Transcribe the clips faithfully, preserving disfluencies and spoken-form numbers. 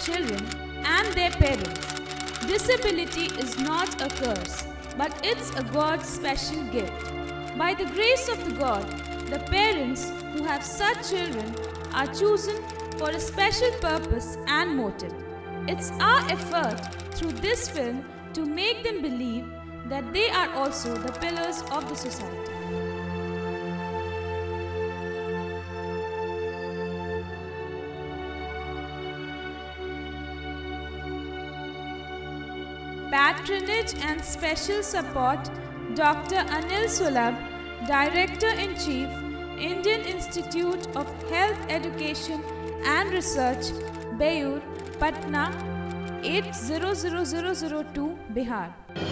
children and their parents. Disability is not a curse, but it's a God's special gift. By the grace of the God, the parents who have such children are chosen for a special purpose and motive. It's our effort through this film to make them believe that they are also the pillars of the society. Patronage and special support, Doctor Anil Sulabh, Director-in-Chief, Indian Institute of Health Education and Research, Beyur, Patna, eight zero zero zero zero two, Bihar.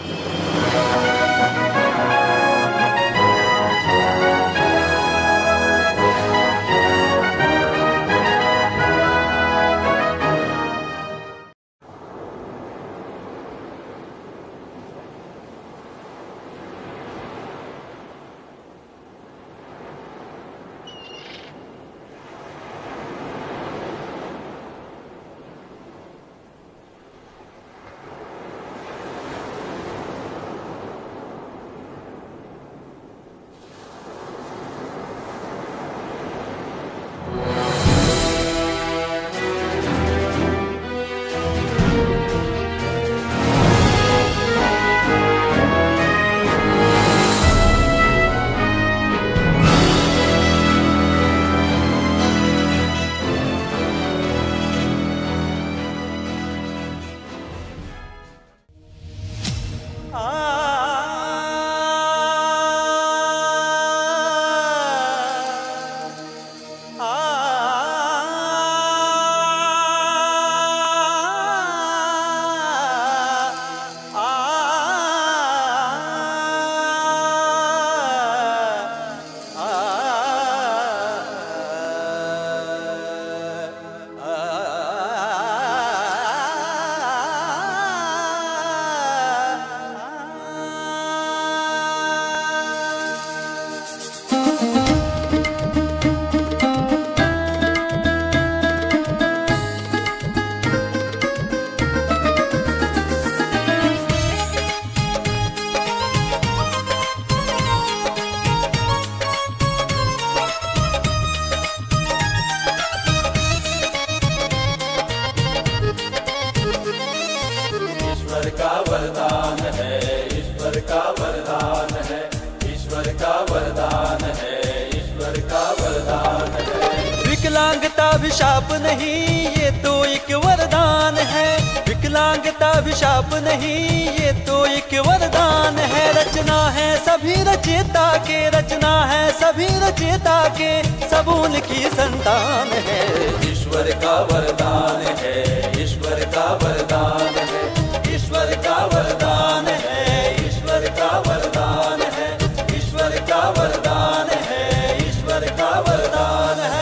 विकलांगता अभिशाप नहीं, ये तो एक वरदान है। विकलांगता अभिशाप नहीं, ये तो एक वरदान है। रचना है सभी रचयिता के, रचना है सभी रचयिता के, सब उनकी संतान है। ईश्वर का वरदान है, ईश्वर का वरदान है, ईश्वर का वरदान है, ईश्वर का वरदान है, ईश्वर का वरदान है, ईश्वर का वरदान है।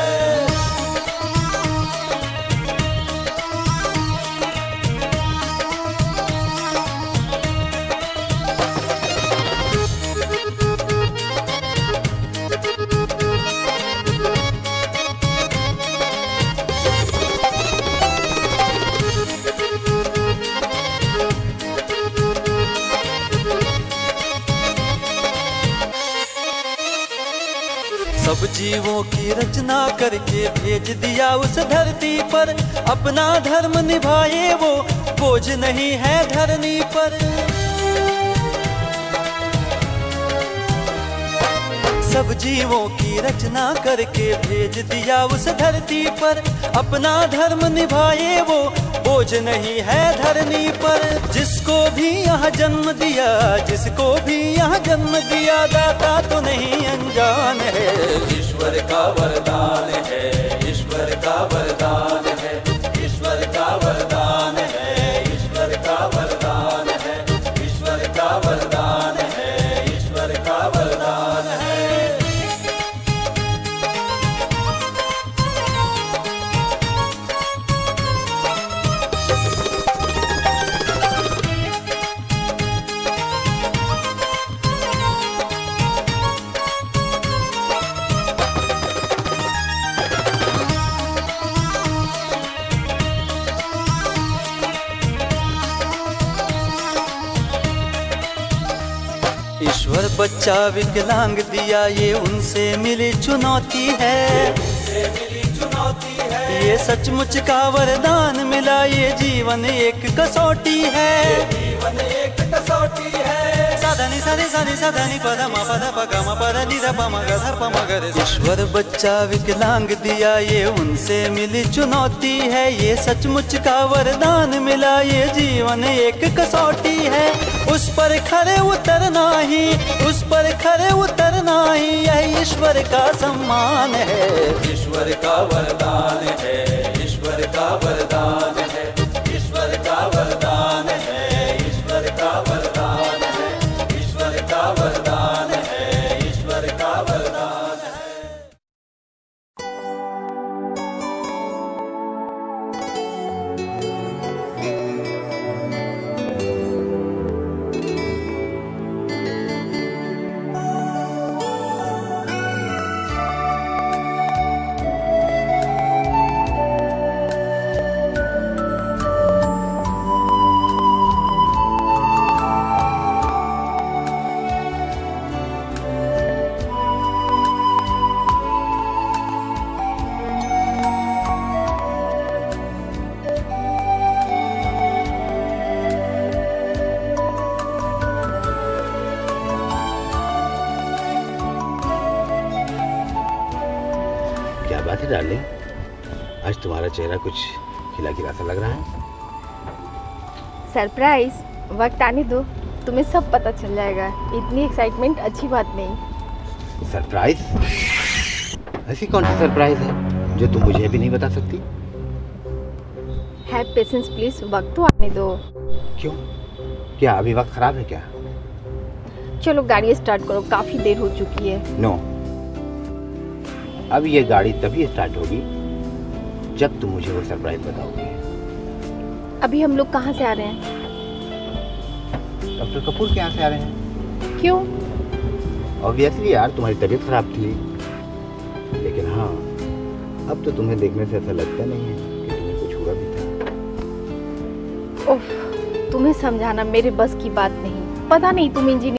सब जीवों की रचना करके भेज दिया उस धरती पर, अपना धर्म निभाए वो बोझ नहीं है धरनी पर। सब जीवों की रचना करके भेज दिया उस धरती पर, अपना धर्म निभाए वो बोझ नहीं है धरनी पर। जिसको भी यहाँ जन्म दिया, जिसको भी यहाँ जन्म दिया, दाता तो नहीं अनजान है। ईश्वर का वरदान है, ईश्वर का वरदान है, ईश्वर का वरदान है, ईश्वर का वरदान है, ईश्वर का वरदान है, ईश्वर का वरदान है। बच्चा विकलांग दिया ये उनसे मिली चुनौती है, ये सचमुच का वरदान मिला, ये जीवन एक कसौटी है, जीवन एक कसौटी है। साधनी साधे साधे साधनी पद म पद प ग म पद नि ध प म ग ध प म ग रे। ईश्वर बच्चा विकलांग दिया ये उनसे मिली चुनौती है, ये सचमुच का वरदान मिला, ये जीवन एक कसौटी है। उस पर खरे उतरना ही, उस पर खरे उतरना ही यह ईश्वर का सम्मान है, ईश्वर का वरदान है, ईश्वर का वरदान है, ईश्वर का वरदान है, ईश्वर का वरदान है, ईश्वर का वरदान है, ईश्वर का वरदान है। डार्लिंग, आज तुम्हारा चेहरा कुछ खिला खिला सा लग रहा है। सरप्राइज, वक्त आने दो, तुम्हें सब पता चल जाएगा। इतनी एक्साइटमेंट अच्छी बात नहीं। सरप्राइज? ऐसी कौन सी सरप्राइज है जो तुम मुझे भी नहीं बता सकती? हैव पेशेंस प्लीज, वक्त तो आने दो। क्यों? क्या अभी वक्त खराब है क्या? चलो गाड़ी स्टार्ट करो, काफी देर हो चुकी है। नो, अब ये गाड़ी तभी स्टार्ट होगी जब तुम मुझे वो सरप्राइज बताओगे। अभी हम लोग कहाँ से आ रहे हैं? डॉक्टर कपूर के यहाँ से आ रहे हैं। क्यों? ऑब्वियसली यार, तुम्हारी तबीयत खराब थी, लेकिन हाँ, अब तो तुम्हें देखने से ऐसा लगता नहीं है कि तुम्हें कुछ हुआ भी था। ओह, तुम्हें समझाना मेरे बस की बात नहीं। पता नहीं तुम इंजीनियर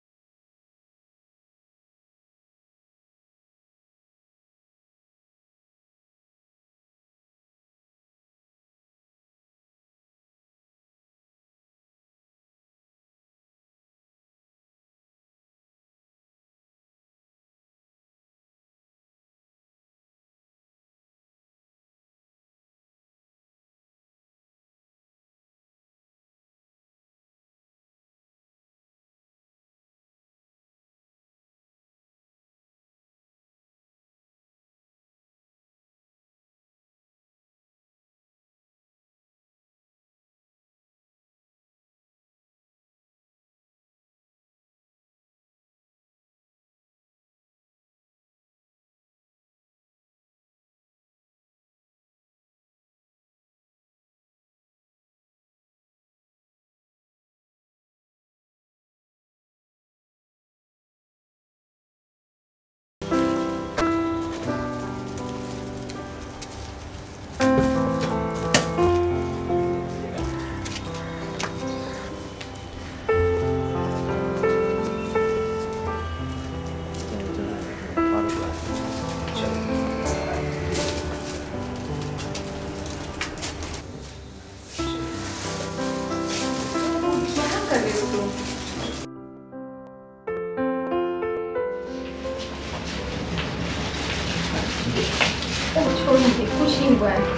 कुछ नहीं हुआ है।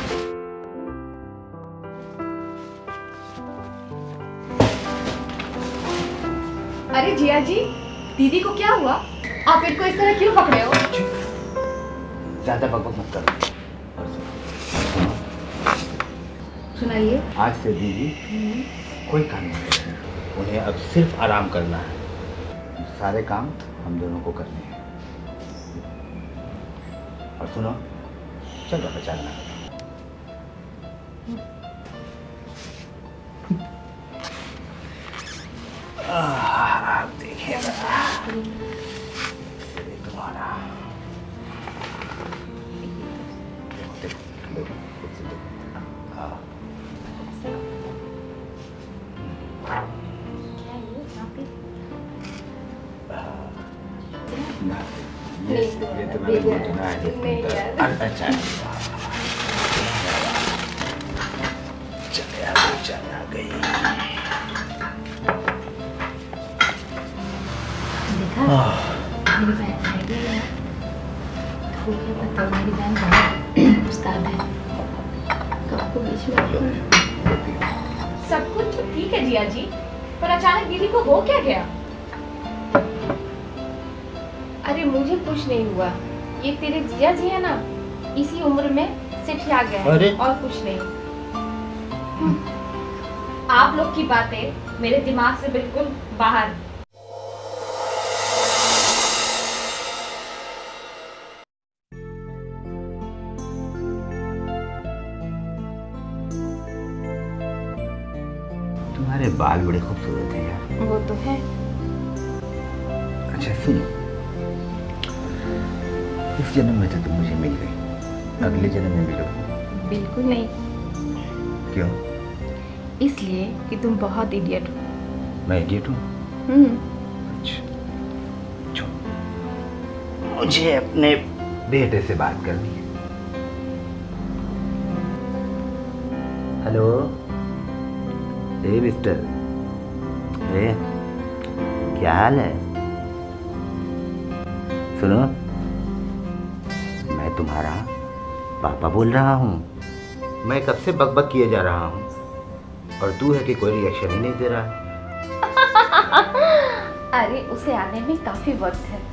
अरे जिया जी, दीदी को क्या हुआ? आप इनको इस तरह क्यों पकड़े हो? ज्यादा बकबक मत करो। सुनाइए। आज से दीदी कोई काम नहीं करेगी, उन्हें अब सिर्फ आराम करना है। सारे काम हम दोनों को करने हैं। और सुनो, चलो बचाना। आप देखिए तुम्हारा सुना ये नहीं, ये तो मैंने बहुत सुना है। नहीं यार। अच्छा चले आ गई चले आ गई। देखा मेरी बहन आ गई है। तो क्या पता मेरी बहन बहुत उस्ताद है। कब को बीच में सब कुछ तो ठीक है जिया जी, पर अचानक दीदी को हो क्या गया? अरे मुझे कुछ नहीं हुआ, ये तेरे जिया जी है ना, इसी उम्र में सिठिया गए हैं और कुछ नहीं। आप लोग की बातें मेरे दिमाग से बिल्कुल बाहर। तुम्हारे बाल बड़े खूबसूरत हैं यार। वो तो है। अच्छा सुनो, इस जन्म में तो तुम मुझे मिल गई, अगले जन्म में मिलोगी? बिल्कुल नहीं। क्यों? इसलिए कि तुम बहुत इडियट हो। मैं इडियट हूँ? हम्म। अच्छा, मुझे अपने बेटे से बात करनी है। हेलो, ए मिस्टर, ए क्या हाल है? सुनो, मैं तुम्हारा पापा बोल रहा हूँ। मैं कब से बकबक किए जा रहा हूँ और तू है कि कोई रिएक्शन ही नहीं दे रहा। अरे उसे आने में काफी वक्त है।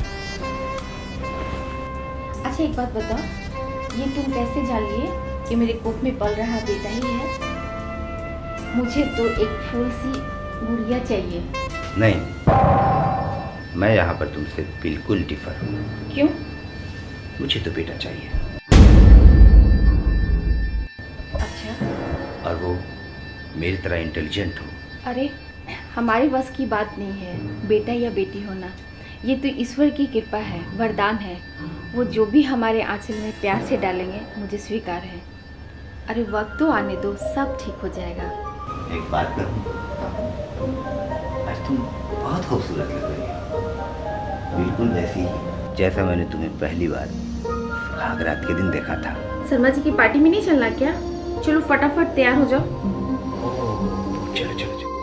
अच्छा एक बात बताओ, ये तुम कैसे जान लिए कि मेरे कोख में पल रहा बेटा ही है? मुझे तो एक फूल सी गुड़िया चाहिए। नहीं, मैं यहाँ पर तुमसे बिल्कुल डिफर हूँ। क्यों? मुझे तो बेटा चाहिए। अच्छा। और वो मेरी तरह इंटेलिजेंट हो। अरे हमारी बस की बात नहीं है बेटा या बेटी होना, ये तो ईश्वर की कृपा है, वरदान है। वो जो भी हमारे आंचल में प्यार से डालेंगे मुझे स्वीकार है। अरे वक्त तो आने दो, सब ठीक हो जाएगा। एक बात कहूँ, आज तुम बहुत खूबसूरत लग रही हो, बिल्कुल वैसी ही जैसा मैंने तुम्हें पहली बार सुहागरात के दिन देखा था। शर्मा जी की पार्टी में नहीं चलना क्या? चलो फटाफट तैयार हो जाओ। चलो चलो चलो।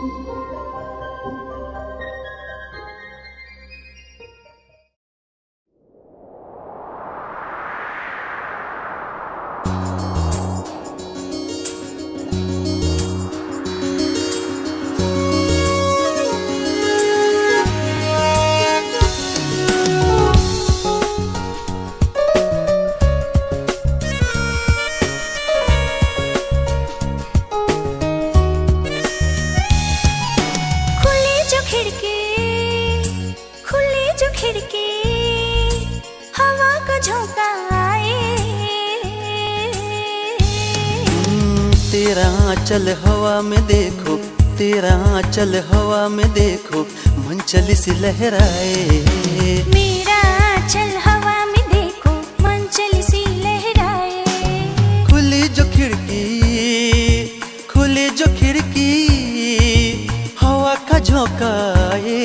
चल हवा में देखो, तेरा चल हवा में देखो, मन चली सी लहराए। मेरा चल हवा में देखो, मन चली सी लहराए। खुली जो खिड़की, खुली जो खिड़की, हवा का झोंका आए।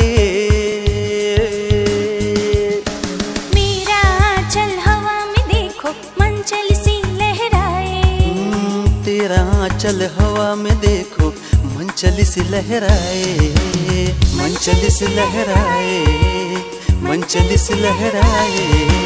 मेरा चल हवा में देखो, मन चली सी लहराए। तेरा चल हवा में देखो, मन चली सी लहराए, मन चली सी लहराए, मन चली सी लहराए।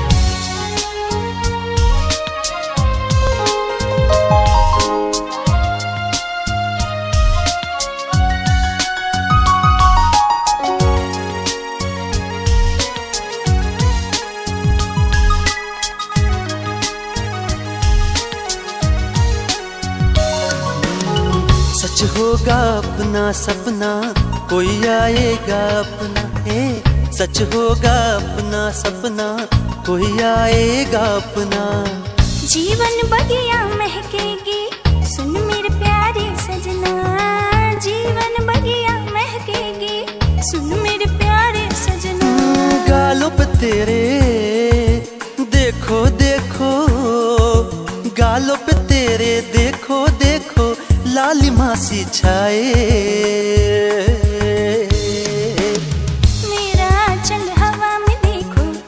सच होगा अपना सपना, कोई आएगा अपना। ए सच होगा अपना सपना, कोई आएगा अपना। जीवन बगिया महकेगी, सुन मेरे प्यारे सजना। जीवन बगिया महकेगी, सुन मेरे प्यारे सजना। गालों पे तेरे देखो देखो, गालों पे तेरे देखो देखो, लालिमा सी छाए। मेरा चल हवा में देखो,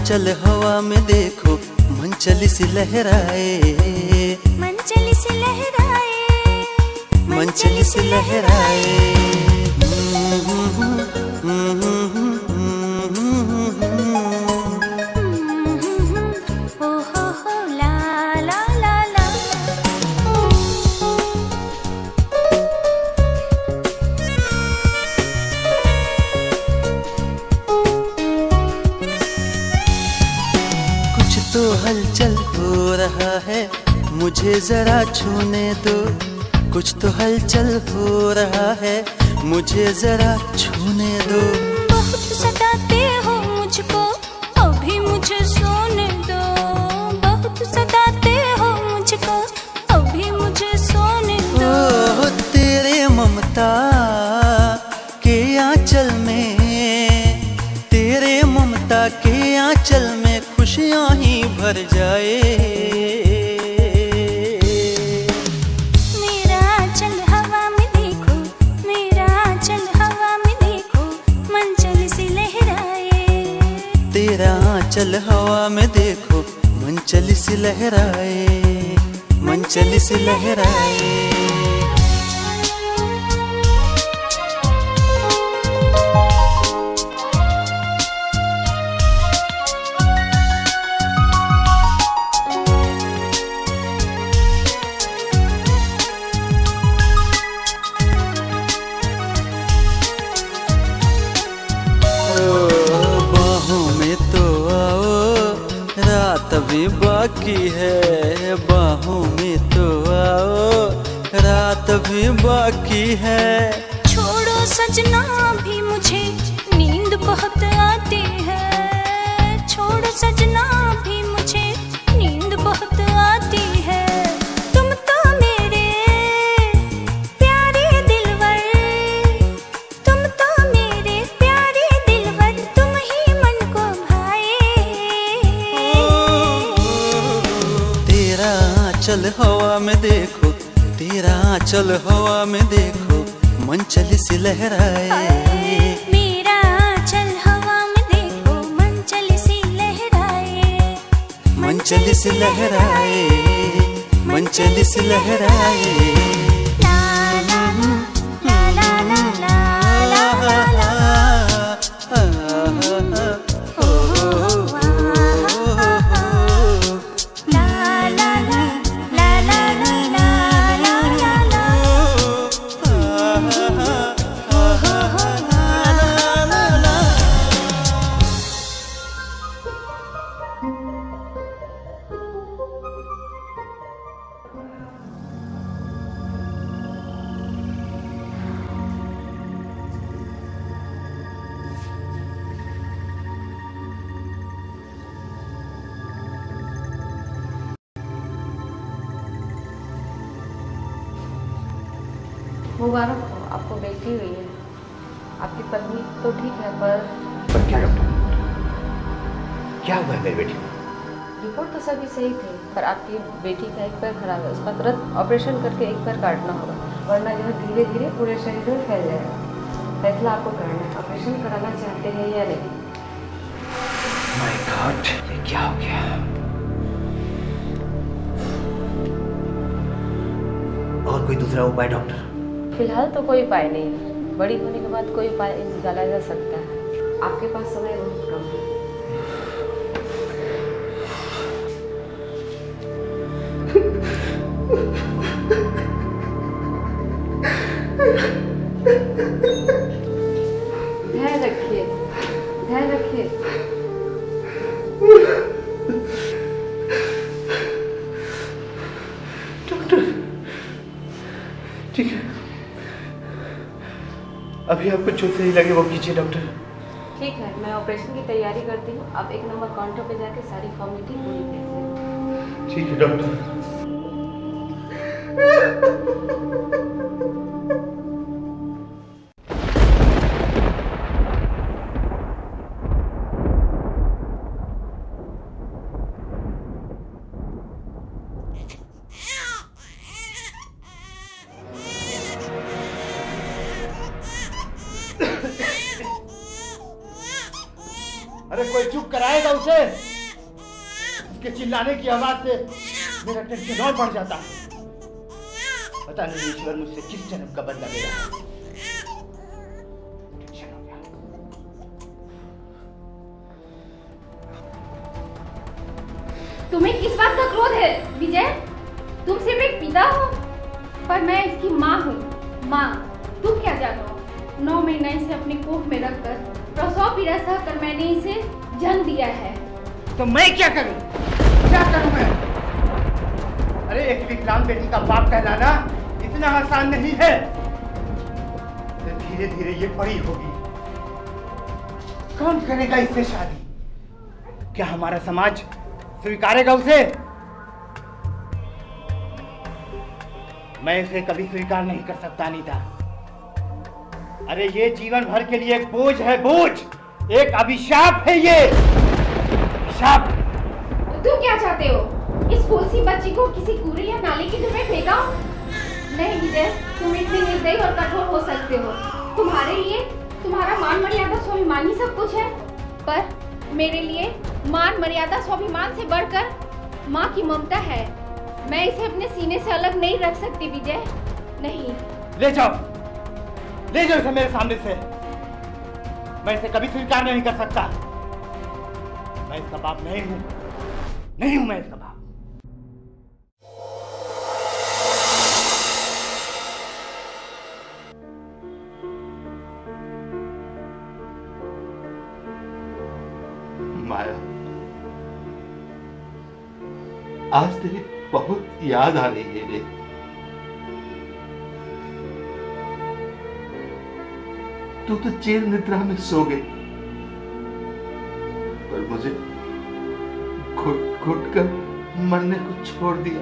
चल हवा में देखो मन चली सी लहराए, मन चली सी लहराए, मन चली सी लहराए। ओ हो हो ला ला ला ला। कुछ तो हलचल हो रहा है, मुझे जरा छूने दो। कुछ तो हलचल हो रहा है, मुझे जरा छूने दो। बहुत सताते हो मुझको, अभी मुझे सोने दो। बहुत सताते हो मुझको, अभी मुझे सोने दो। ओ तेरे ममता के आंचल में, तेरे ममता के आंचल में खुशियां ही भर जाए। चल हवा में देखो मन चली सी लहराए, मन चली सी लहराए। अभी बाकी है, बाहों में तो आओ, रात भी बाकी है। छोड़ो सजना भी मुझे नींद बहुत आती है। छोड़ो सजना भी मुझे नींद बहुत आती है। तुम तो मेरे प्यारे दिलवर, तुम तो मेरे प्यारे दिलवर, तुम ही मन को भाए। तेरा चल हवा में देखो, तेरा चल हवा में देखो मन चली सी लहराए। मेरा चल हवा में देखो मन चली सी लहराए। मन चली सी लहराए, मन चली सी लहराए। ला ला ला ला ला ला ला ला ला। ओ ला ला ला ला ला ला ला ला ला। मुबारक हो, आपको बेटी हुई है। आपकी पत्नी तो ठीक है, पर पर क्या डॉक्टर, क्या हुआ है मेरी बेटी को? रिपोर्ट तो सभी सही थी, पर आपकी बेटी का एक पैर खराब है। उसका तुरंत ऑपरेशन करके एक पैर काटना होगा, वरना यह धीरे धीरे पूरे शरीर में फैल जाएगा। फैसला आपको करना है, ऑपरेशन कराना चाहते हैं या नहीं। माय गॉड, ये क्या हो गया? और कोई दूसरा उपाय डॉक्टर? फिलहाल तो कोई उपाय नहीं है, बड़ी होने के बाद कोई उपाय निकाला जा सकता है। आपके पास समय बहुत कम है। ध्यान रखिए, ध्यान रखिए। डॉक्टर, ठीक है, अभी आपको जो सही लगे वो कीजिए डॉक्टर। ठीक है, मैं ऑपरेशन की तैयारी करती हूँ। आप एक नंबर काउंटर पे जाके सारी फॉर्मेलिटी पूरी कीजिए। ठीक है डॉक्टर। अरे कोई चुप कराएगा उसे? उसके चिल्लाने की आवाज से मेरा टेंशन और बढ़ जाता है। पता नहीं ईश्वर मुझसे किस जन्म का बदला ले रहा है। तुम्हें किस बात का क्रोध है विजय? तुम सिर्फ एक पिता हो, पर मैं इसकी माँ हूँ। माँ, तुम क्या जानो? नौ महीना इसे अपने कोख में रखकर प्रसव पीड़ा सहकर मैंने इसे जन्म दिया है। तो मैं क्या करूं? क्या करूं मैं? अरे एक विकलांग बेटी का बाप कहलाना इतना आसान नहीं है। तो धीरे धीरे ये बड़ी होगी, कौन करेगा इससे शादी? क्या हमारा समाज स्वीकारेगा उसे? मैं इसे कभी स्वीकार नहीं कर सकता अनीता। अरे ये जीवन भर के लिए एक बोझ है, बोझ, एक अभिशाप है ये, अभिशाप। तुम क्या चाहते हो? इस फूलसी बच्ची को किसी कूड़े या नाले की तुम्हें फेंका? नहीं विजय, तुम इतने निर्दयी और कठोर हो सकते हो। तुम्हारे लिए तुम्हारा मान मर्यादा स्वाभिमान ही सब कुछ है, पर मेरे लिए मान मर्यादा स्वाभिमान से बढ़कर माँ की ममता है। मैं इसे अपने सीने से अलग नहीं रख सकती विजय, नहीं। ले जाओ, ले जाओ इसे मेरे सामने से। मैं इसे कभी स्वीकार नहीं कर सकता। मैं इसका बाप नहीं हूं, नहीं हूं मैं इसका बाप। माया, आज तेरी बहुत याद आ रही है रे। तू तो चेर निद्रा में सो गई, पर मुझे घुट घुट कर मरने को छोड़ दिया।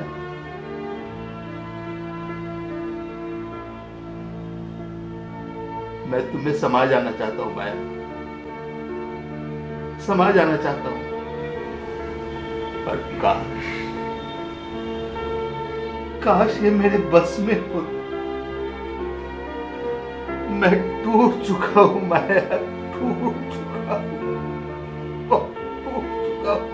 मैं तुम्हें समा जाना चाहता हूं माया, समा जाना चाहता हूं, पर काश काश ये मेरे बस में हो। मैं टूट चुका हूं माया, टूट चुका हूं, टूट चुका हूं।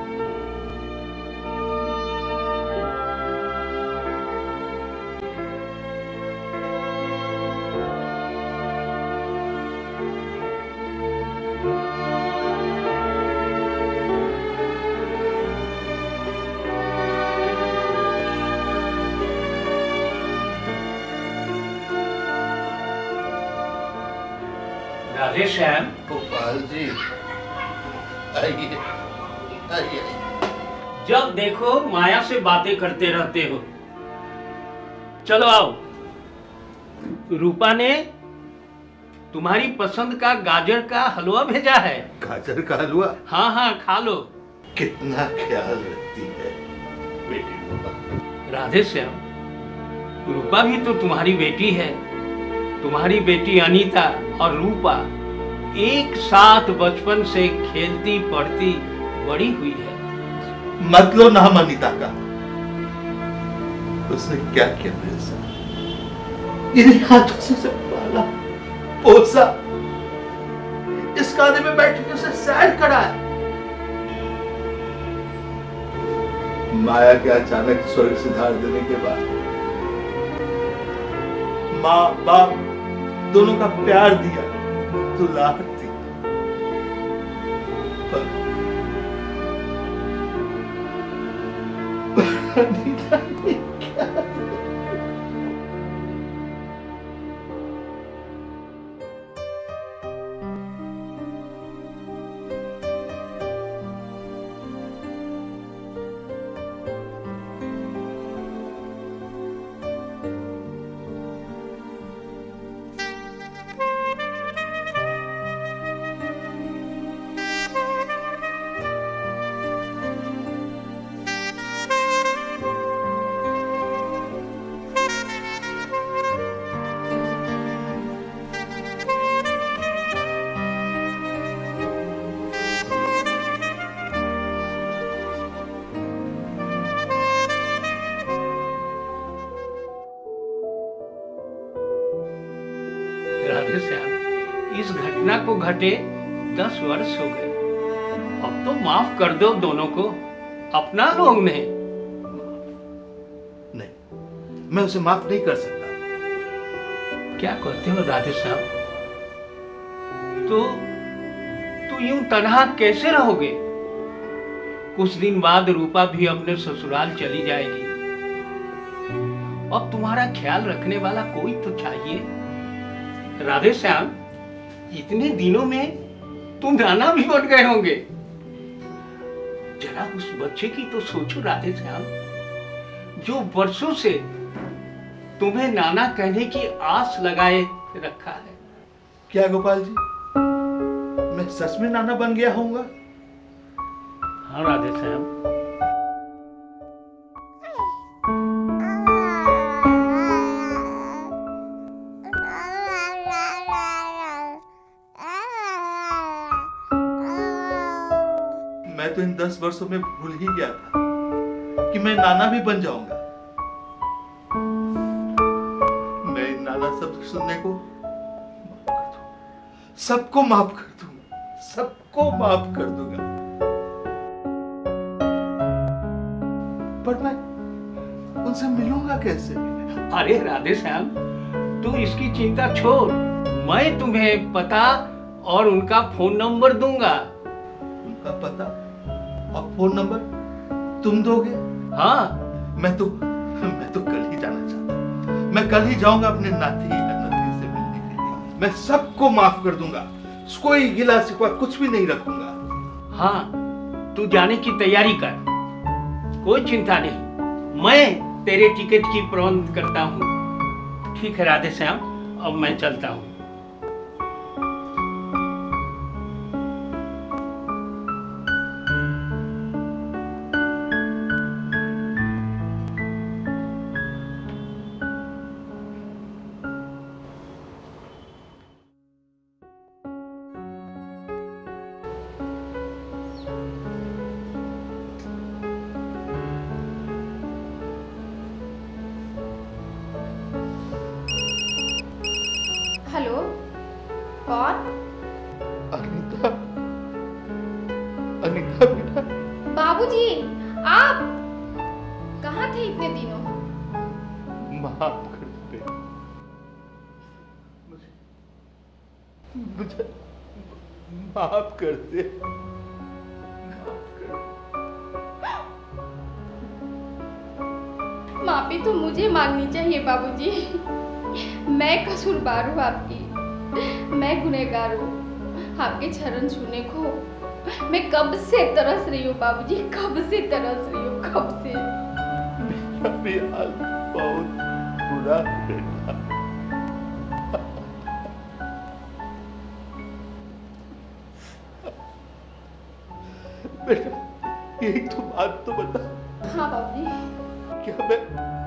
राधे श्याम। गोपाल जी, आइए आइए। जब देखो माया से बातें करते रहते हो। चलो आओ। रूपा ने तुम्हारी पसंद का गाजर का हलवा भेजा है। गाजर का हलवा? हाँ हाँ, खा लो। कितना ख्याल रखती है बेटी रूपा। राधे श्याम, रूपा भी तो तुम्हारी बेटी है। तुम्हारी बेटी अनीता और रूपा एक साथ बचपन से खेलती पढ़ती बड़ी हुई है। मत लो नाम अनीता का। उसने क्या किया मेरे साथ? इन्हीं हाथों से उसे पाला पोसा, इस कांधे में बैठ के उसे सैर कराया। माया के अचानक स्वर्ग सिधार देने के बाद माँ बाप दोनों का प्यार दिया, दुलार दी, पर अनीता ने क्या? राधे श्याम, इस घटना को घटे दस वर्ष हो गए। अब तो माफ कर दो दोनों को, अपना लोग ने। नहीं, मैं उसे माफ नहीं कर सकता। क्या कहते हो राधे साहब? तो तू यूं तन्हा कैसे रहोगे? कुछ दिन बाद रूपा भी अपने ससुराल चली जाएगी। अब तुम्हारा ख्याल रखने वाला कोई तो चाहिए। राधे श्याम, इतने दिनों में तुम नाना भी बन गए होंगे। जरा उस बच्चे की तो सोचो राधे श्याम, जो वर्षों से तुम्हें नाना कहने की आस लगाए रखा है। क्या गोपाल जी, मैं सच में नाना बन गया होऊंगा? हाँ राधे श्याम। मैं तो इन दस वर्षों में भूल ही गया था कि मैं नाना भी बन जाऊंगा। मैं नाना शब्द सुनने को माफ कर दूंगा, सबको माफ कर दूंगा, सबको माफ कर दूंगा। पर मैं उनसे मिलूंगा कैसे? अरे राधे श्याम, तू इसकी चिंता छोड़, मैं तुम्हें पता और उनका फोन नंबर दूंगा। उनका पता और फोन नंबर तुम दोगे? हाँ। मैं तो मैं तो कल ही जाना चाहता हूँ। मैं कल ही जाऊंगा अपने नाती या नाती से मिलने के लिए। मैं सबको माफ कर दूंगा, कोई गिला शिकवा कुछ भी नहीं रखूंगा। हाँ, तू जाने की तैयारी कर, कोई चिंता नहीं, मैं तेरे टिकट की प्रबंध करता हूँ। ठीक है राधे श्याम, अब मैं चलता हूँ। हेलो, कौन? अनीता, अनीता बेटा। बाबूजी, आप कहाँ थे इतने दिनों? माफ कर दे मुझे, मुझे माफ कर दे। माफी तो मुझे मांगनी चाहिए बाबूजी। मैं कसूरवार हूँ आपकी, मैं गुनहगार हूँ। आपके चरण छूने को मैं कब से तरस रही हूँ बाबूजी, कब से तरस रही हूँ, कब से। मेरा भी हाल बहुत बुरा है बेटा। बेटा एक तो बात तो बता। हाँ बाबूजी। क्या मैं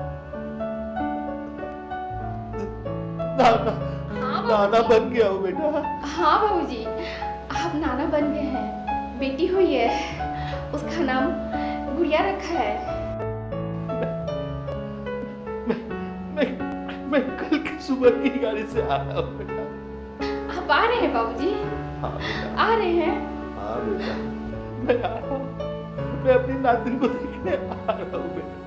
नाना हाँ नाना बन गया हूँ बेटा? हाँ बाबूजी, आप नाना बन गए हैं। बेटी हुई है, उसका नाम गुड़िया रखा है। मैं मैं मैं कल की सुबह की गाड़ी से आ रहा हूँ बेटा। आप आ रहे हैं बाबूजी? हाँ बेटा। आ रहे हैं? हाँ बेटा, मैं आ रहा हूँ। मैं अपनी नातिन को देखने आ रहा हूँ बेटा।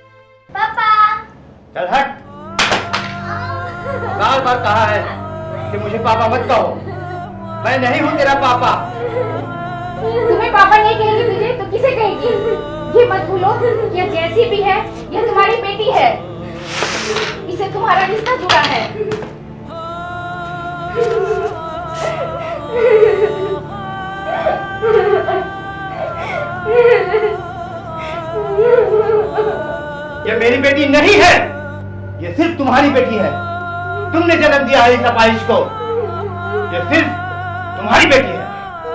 चल हट। बार बार कहा है कि मुझे पापा मत कहो। मैं नहीं हूँ तेरा पापा। तुम्हें पापा नहीं कहेगी तुझे तो किसे कहेगी? ये मत भूलो कि यह जैसी भी है यह तुम्हारी बेटी है। इसे तुम्हारा रिश्ता जुड़ा है। ये मेरी बेटी नहीं है, ये सिर्फ तुम्हारी बेटी है। तुमने जन्म दिया है इस अपाहिज को। ये सिर्फ तुम्हारी बेटी है।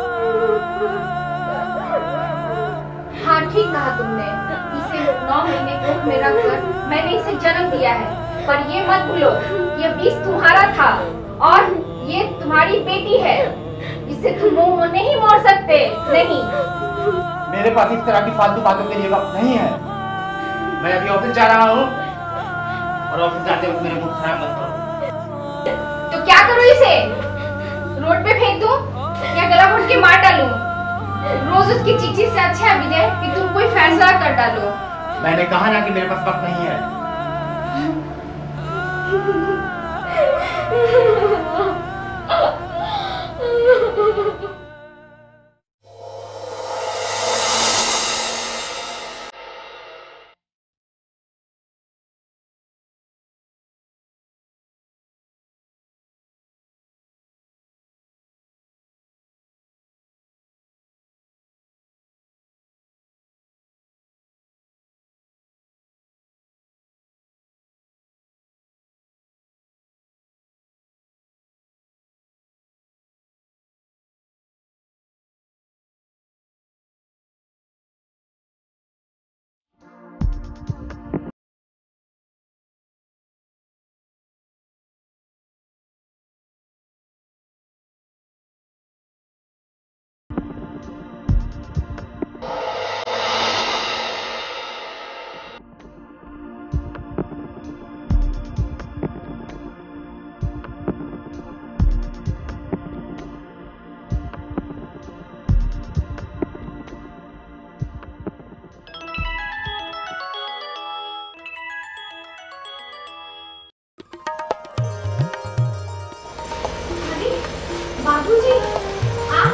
हाँ ठीक कहा तुमने। इसे नौ महीने को मेरा कर मैंने इसे जन्म दिया है, पर ये मत भूलो ये बीज तुम्हारा था और ये तुम्हारी बेटी है। इसे तुम मुंह नहीं मोड़ सकते। नहीं, मेरे पास इस तरह की फालतू बातों के लिए वक्त नहीं है। मैं अभी ऑफिस जा रहा हूँ और ऑफिस जाते वक्त मेरे मुंह खराब मत करो। तो क्या करूँ इसे? रोड पे फेंक दूं या गला घोट के मार डालूं? रोज उसकी चीची से अच्छा है विजय कि तुम कोई फैसला कर डालो। मैंने कहा ना कि मेरे पास वक्त नहीं है। बाबूजी, आप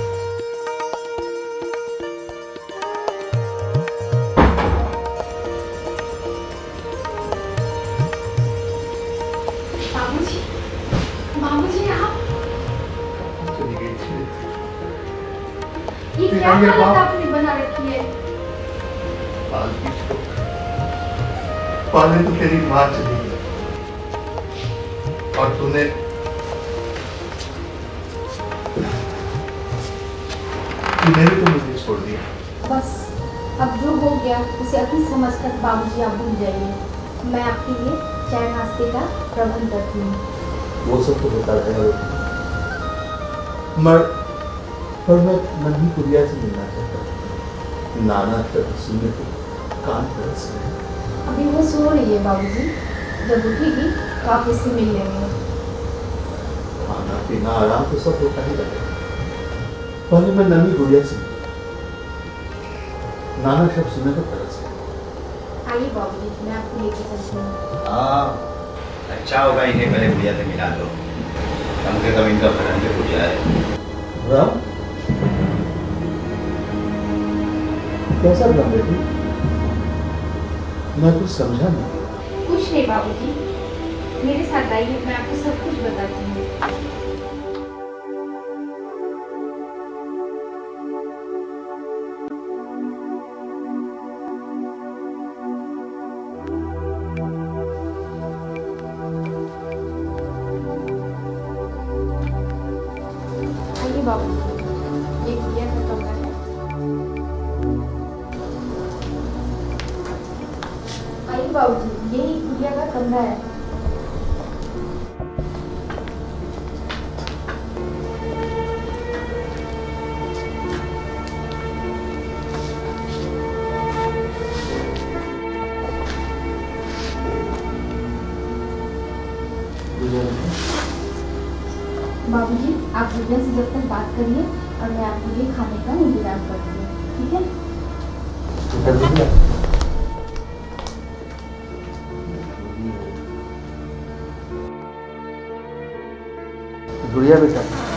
बाबूजी, बाबूजी आप ये क्या हालत आपने बना रखी है? पाले तो तेरी माँ चली गई और तूने तूने भी तो मुझे छोड़ दिया। बस अब जो हो गया उसे अभी समझकर बाबूजी आप भूल जाइए। मैं आपके लिए चाय नाश्ते का प्रबंध करती हूँ। वो सब तो होता रहेगा मर पर मैं नन्ही गुड़िया से मिलना चाहता हूँ। नाना तक सुनने को कान तरस रहे। अभी वो सो रही है बाबूजी, जब उठेगी तो आप उससे मिल लेंगे। खाना पीना आराम तो सब होता ही रहेगा। पहले मैं नन्ही गुड़िया से नाना शब्द सुने तो तरस गया। आइए बाबूजी, मैं आपको लेके चलती हूँ। हाँ, अच्छा होगा इन्हें पहले गुड़िया से मिला दो। कम से कम इनका भरण तो हो जाए। राम, कैसा राम बेटी? मैं कुछ समझा नहीं। कुछ नहीं बाबूजी, मेरे साथ आइए, मैं आपको सब कुछ बताती हूँ। आइए बाबूजी, ये गुड़िया का कमरा है। आइए बाबूजी, यही गुड़िया का कमरा है। बाबूजी, आप गुड़िया से जब तक बात करिए और मैं आपके लिए खाने का इंतजाम करती हूँ, ठीक है? गुड़िया बेटा,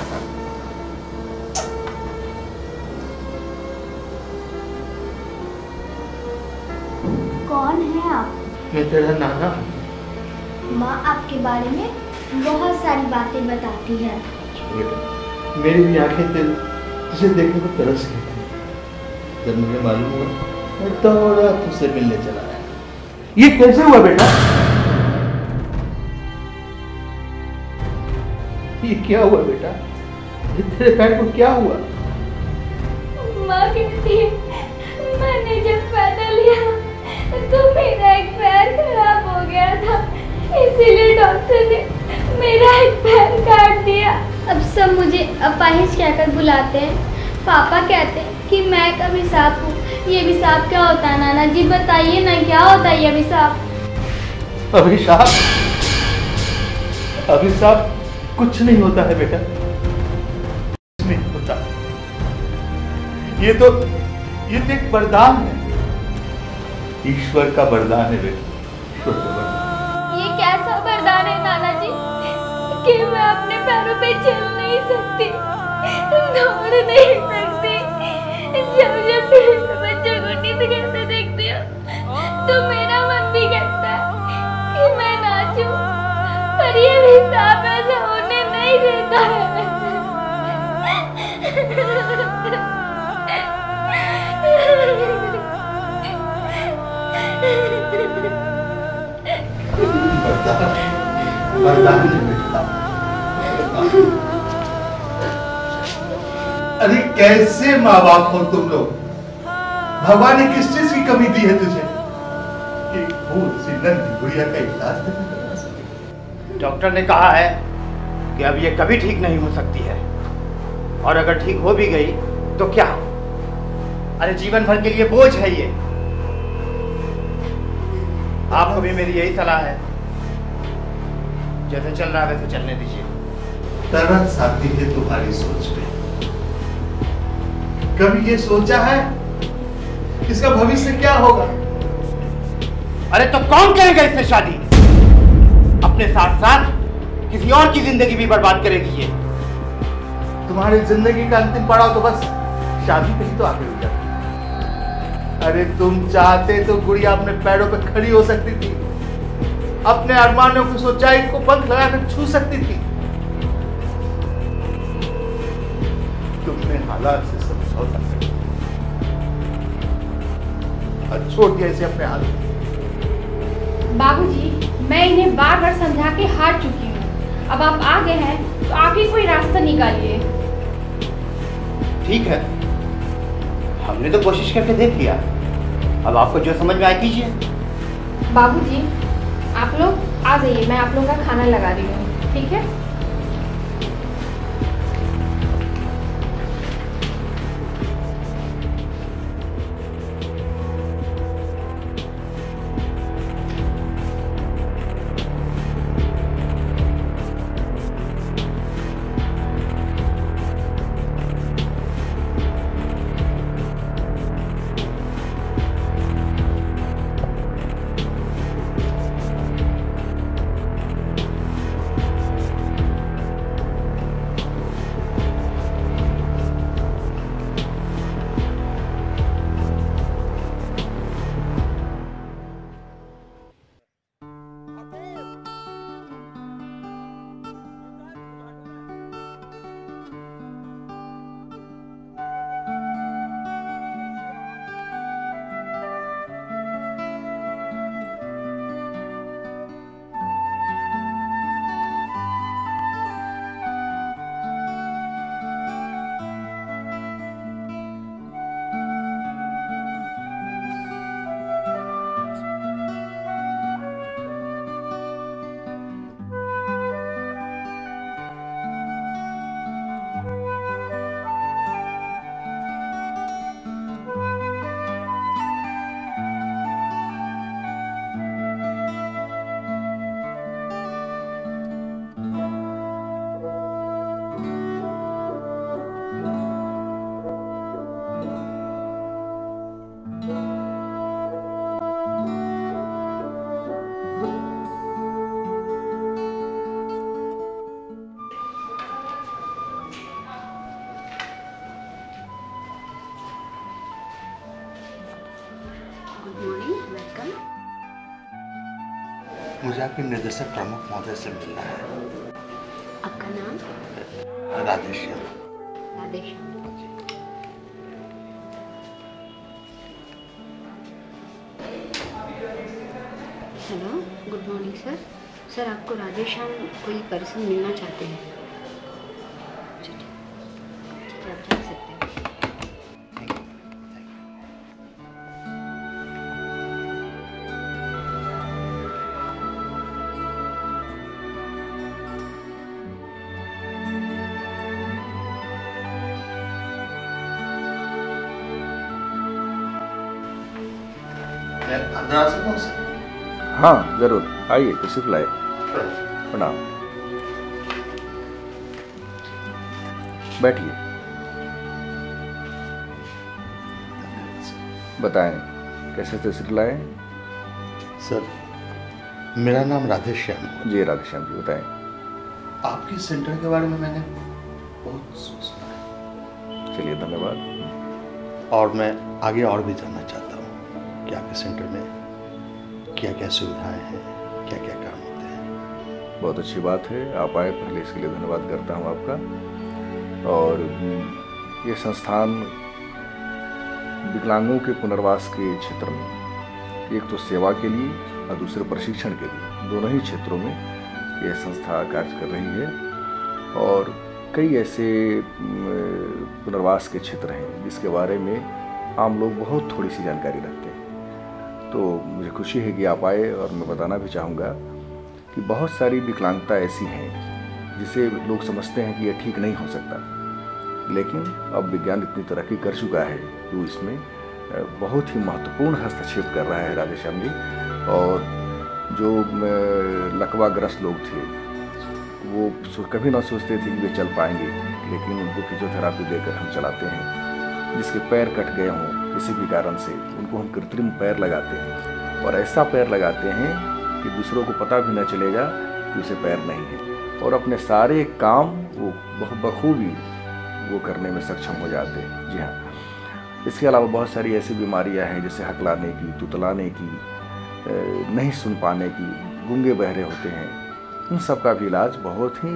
कौन है आप? मैं तेरा नाना। माँ आपके बारे में बहुत सारी बातें बताती है। बेटा, मेरी भी आंखें तेरे तुझे देखने को तरस गई थी। जब मुझे मालूम हुआ मैं दौड़ा तुझसे मिलने चला आया। ये कैसे हुआ बेटा? ये क्या हुआ बेटा? ये तेरे पैर को क्या हुआ? माँ कहती है मैंने जब पैदा लिया तो मेरा एक पैर खराब हो गया था, इसीलिए डॉक्टर ने मेरा एक पैर काट दिया। अब सब मुझे अपाहिज कहकर बुलाते हैं। पापा कहते हैं कि मैं एक अभिशाप हूँ। ये अभिशाप क्या होता है नाना जी, बताइए ना, क्या होता है ये अभिशाप? अभिशाप? अभिशाप कुछ नहीं होता है बेटा, कुछ नहीं होता। ये तो ये तो एक वरदान है, ईश्वर का वरदान है बेटा, ईश्वर का वरदान। ये कैसा वरदान है नाना जी कि मैं अपने पैरों पे चल नहीं सकती, दौड़ नहीं सकती। जब जब बच्चों को नींद करते देखती हूँ तो मेरा मन भी कहता है कि मैं नाचूं, पर ये भी साफ ऐसा होने नहीं देता है। वरदान है बेटा। अरे कैसे माँ बाप हो तुम लोग? भगवान ने किस चीज की कमी दी है तुझे कि भूल सी नन्ही गुड़िया का इलाज नहीं करवा सके? डॉक्टर ने कहा है कि अब ये कभी ठीक नहीं हो सकती है, और अगर ठीक हो भी गई तो क्या? अरे जीवन भर के लिए बोझ है ये। आपको भी मेरी यही सलाह है, जैसे चल रहा है वैसे चलने दीजिए। तरस आती है तुम्हारी सोच पे। कभी ये सोचा है इसका भविष्य क्या होगा? अरे तो कौन करेगा इससे शादी? अपने साथ साथ किसी और की जिंदगी भी बर्बाद करेगी ये। तुम्हारी जिंदगी का अंतिम पड़ाव तो बस शादी पे ही तो आके रुक जाती। अरे तुम चाहते तो गुड़िया अपने पैरों पे खड़ी हो सकती थी, अपने अरमानों की सच्चाई को पंख लगाकर छू सकती थी। तुमने हालात से समझौता कर लिया और छोड़ दिया इसे अपने हाथ में। बाबूजी, मैं इन्हें बार बार समझा के हार चुकी हूँ। अब आप आ गए हैं तो आप ही कोई रास्ता निकालिए। ठीक है, हमने तो कोशिश करके देख लिया, अब आपको जो समझ में आए कीजिए। बाबूजी, आप लोग आ जाइए, मैं आप लोगों का खाना लगा रही हूँ, ठीक है? मुझे आपके निर्देशक प्रमुख महोदय से मिलना है। आपका नाम? Radheshyam. Radheshyam. Hello, good morning sir. Sir आपको राधेश्याम कोई पर्सन मिलना चाहते हैं। ठीक है, आप जा सकते हैं। अंदर आ सकता हूँ सर? हाँ जरूर, आइए तशरीफ लाए। प्रणाम, बैठिए। बताएं कैसे तशरीफ लाए? सर मेरा नाम राधेश्याम है। जी राधेश्याम जी, बताएं। आपके सेंटर के बारे में मैंने बहुत सुना है। चलिए धन्यवाद। और मैं आगे और भी जानना चाहता हूँ कि आपके सेंटर में क्या क्या सुविधाएं हैं, क्या क्या काम होते हैं। बहुत अच्छी बात है, आप आए, पहले इसके लिए धन्यवाद करता हूँ आपका। और ये संस्थान विकलांगों के पुनर्वास के क्षेत्र में एक तो सेवा के लिए और दूसरे प्रशिक्षण के लिए, दोनों ही क्षेत्रों में ये संस्था कार्य कर रही है। और कई ऐसे पुनर्वास के क्षेत्र हैं जिसके बारे में आम लोग बहुत थोड़ी सी जानकारी रखते हैं। तो मुझे खुशी है कि आप आए, और मैं बताना भी चाहूँगा कि बहुत सारी विकलांगता ऐसी हैं जिसे लोग समझते हैं कि यह ठीक नहीं हो सकता, लेकिन अब विज्ञान इतनी तरक्की कर चुका है कि इसमें बहुत ही महत्वपूर्ण हस्तक्षेप कर रहा है राधेश्याम जी। और जो लकवाग्रस्त लोग थे वो कभी ना सोचते थे कि वे चल पाएंगे, लेकिन उनको फिजियोथेरापी देकर हम चलाते हैं। जिसके पैर कट गए हों किसी भी कारण से, उनको हम कृत्रिम पैर लगाते हैं, और ऐसा पैर लगाते हैं कि दूसरों को पता भी न चलेगा कि उसे पैर नहीं है, और अपने सारे काम वो बखूबी वो करने में सक्षम हो जाते हैं। जी हाँ, इसके अलावा बहुत सारी ऐसी बीमारियां हैं जैसे हकलाने की, तुतलाने की, नहीं सुन पाने की, गूंगे बहरे होते हैं। इन सब का भी इलाज बहुत ही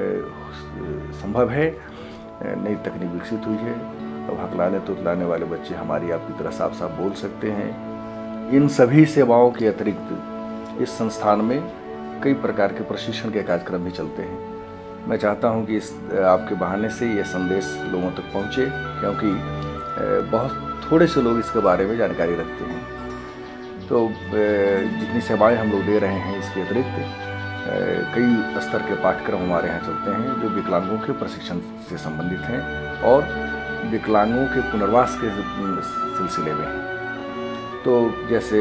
संभव है, नई तकनीक विकसित हुई है। अब हकलाने तुतलाने वाले बच्चे हमारी आपकी तरह साफ साफ बोल सकते हैं। इन सभी सेवाओं के अतिरिक्त इस संस्थान में कई प्रकार के प्रशिक्षण के कार्यक्रम भी चलते हैं। मैं चाहता हूं कि इस आपके बहाने से ये संदेश लोगों तक पहुंचे, क्योंकि बहुत थोड़े से लोग इसके बारे में जानकारी रखते हैं। तो जितनी सेवाएं हम लोग दे रहे हैं, इसके अतिरिक्त कई स्तर के पाठ्यक्रम हमारे यहाँ चलते हैं जो विकलांगों के प्रशिक्षण से संबंधित हैं और विकलांगों के पुनर्वास के सिलसिले में। तो जैसे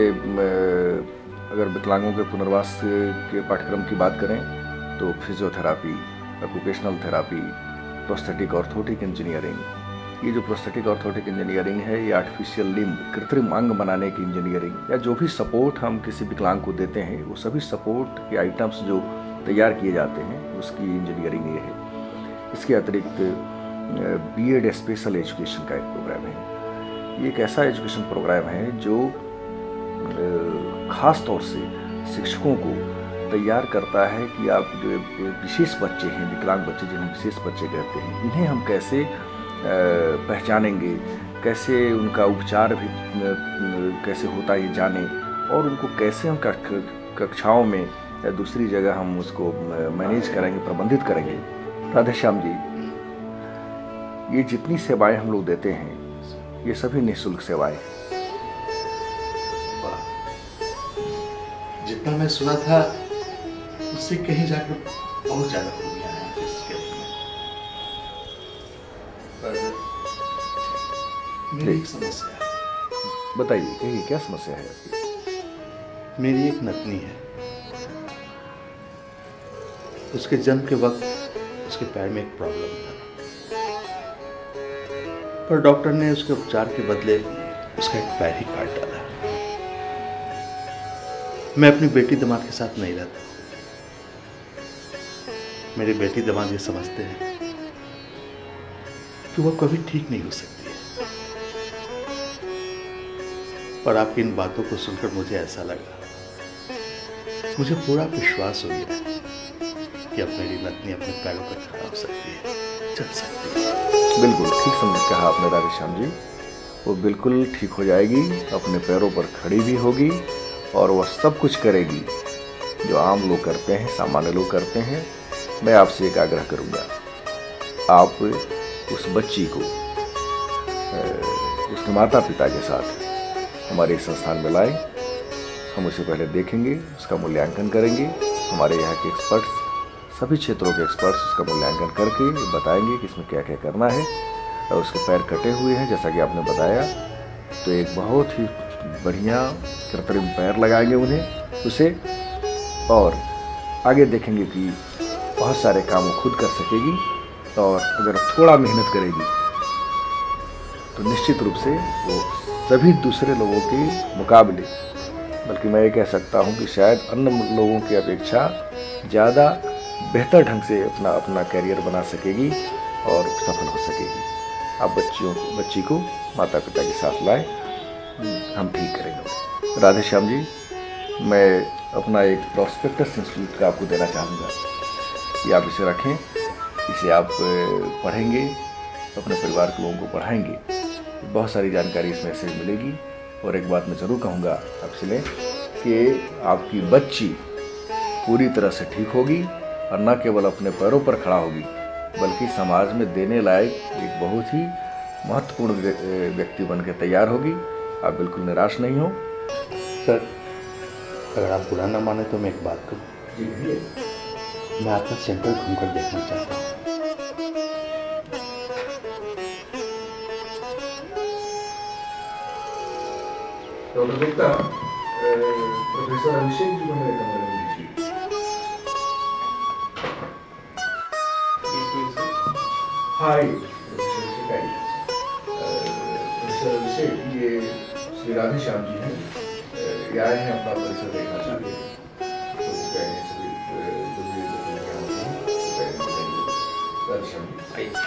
अगर विकलांगों के पुनर्वास के पाठ्यक्रम की बात करें तो physiotherapy, occupational therapy, prosthetic orthotic engineering. ये जो प्रोस्थेटिक ऑर्थोटिक इंजीनियरिंग है, ये आर्टिफिशियल लिम्ब, कृत्रिम अंग बनाने की इंजीनियरिंग, या जो भी सपोर्ट हम किसी विकलांग को देते हैं, वो सभी सपोर्ट के आइटम्स जो तैयार किए जाते हैं उसकी इंजीनियरिंग ये है। इसके अतिरिक्त बीएड स्पेशल एजुकेशन का एक प्रोग्राम है। ये एक ऐसा एजुकेशन प्रोग्राम है जो ख़ास तौर से शिक्षकों को तैयार करता है कि आप जो विशेष बच्चे हैं, विकलांग बच्चे जिन्हें विशेष बच्चे कहते हैं, इन्हें हम कैसे पहचानेंगे, कैसे उनका उपचार भी कैसे होता है ये जानें, और उनको कैसे हम कक्षाओं में या दूसरी जगह हम उसको मैनेज करेंगे, प्रबंधित करेंगे। राधेश्याम जी, ये जितनी सेवाएं हम लोग देते हैं ये सभी निःशुल्क सेवाएं। जितना मैं सुना था उससे कहीं जाकर बहुत ज्यादा खूबियां हैं इसके में। पर मेरी एक समस्या है। बताइए, कहिए क्या समस्या है आपकी? मेरी एक नतनी है, उसके जन्म के वक्त उसके पैर में एक प्रॉब्लम था, पर डॉक्टर ने उसके उपचार के बदले उसका एक पैर ही काट डाला। मैं अपनी बेटी दामाद के साथ नहीं रहता। मेरी बेटी दामाद ये समझते हैं कि वो कभी ठीक नहीं हो सकती है, पर आपकी इन बातों को सुनकर मुझे ऐसा लगा मुझे पूरा विश्वास हो गया कि अब मेरी नतनी अपने पैरों पर खड़ा हो सकती है, चल सकती है। बिल्कुल ठीक समझ कहा आपने राधेश्याम जी, वो बिल्कुल ठीक हो जाएगी, अपने पैरों पर खड़ी भी होगी और वह सब कुछ करेगी जो आम लोग करते हैं, सामान्य लोग करते हैं। मैं आपसे एक आग्रह करूँगा, आप उस बच्ची को उसके माता पिता के साथ हमारे संस्थान में लाएं। हम उसे पहले देखेंगे, उसका मूल्यांकन करेंगे। हमारे यहाँ के एक्सपर्ट्स, सभी क्षेत्रों के एक्सपर्ट्स उसका मूल्यांकन करके बताएंगे कि इसमें क्या क्या करना है। और उसके पैर कटे हुए हैं जैसा कि आपने बताया, तो एक बहुत ही बढ़िया कृत्रिम पैर लगाएंगे उन्हें उसे, और आगे देखेंगे कि बहुत सारे काम वो खुद कर सकेगी। और अगर थोड़ा मेहनत करेगी तो निश्चित रूप से वो सभी दूसरे लोगों के मुकाबले, बल्कि मैं ये कह सकता हूँ कि शायद अन्य लोगों की अपेक्षा ज़्यादा बेहतर ढंग से अपना अपना कैरियर बना सकेगी और सफल हो सकेगी। आप बच्चियों बच्ची को माता पिता के साथ लाएं, हम ठीक करेंगे। राधेश्याम जी, मैं अपना एक प्रॉस्पेक्टस इंस्टीट्यूट का आपको देना चाहूँगा, ये आप इसे रखें, इसे आप पढ़ेंगे, अपने परिवार के लोगों को पढ़ाएंगे, बहुत सारी जानकारी इसमें से मिलेगी। और एक बात मैं ज़रूर कहूँगा आपसे लें कि आपकी बच्ची पूरी तरह से ठीक होगी और न केवल अपने पैरों पर खड़ा होगी, बल्कि समाज में देने लायक एक बहुत ही महत्वपूर्ण व्यक्ति बनकर तैयार होगी। आप बिल्कुल निराश नहीं हो। सर, अगर आप बुरा ना माने तो मैं एक बात कहूँ। जी भैया, मैं आपका सेंटर घूमकर देखना चाहता हूँ। डॉक्टर गुप्ता, प्रोफेसर अभिषेक जी को मेरे कमरे में लीजिए। हाय प्रोफेसर अभिषेक, आइए। प्रोफेसर अभिषेक, ये श्री राधेश्याम जी हैं, ये आए हैं अपना परिसर देखना चाहते हैं। तो कह रहे हैं सभी जो भी लगे होते हैं, तो कह रहे हैं राधेश्याम जी आइए।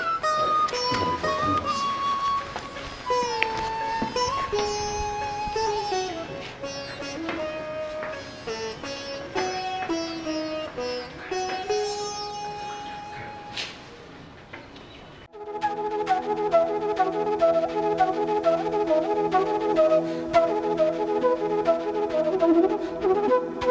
Thank you.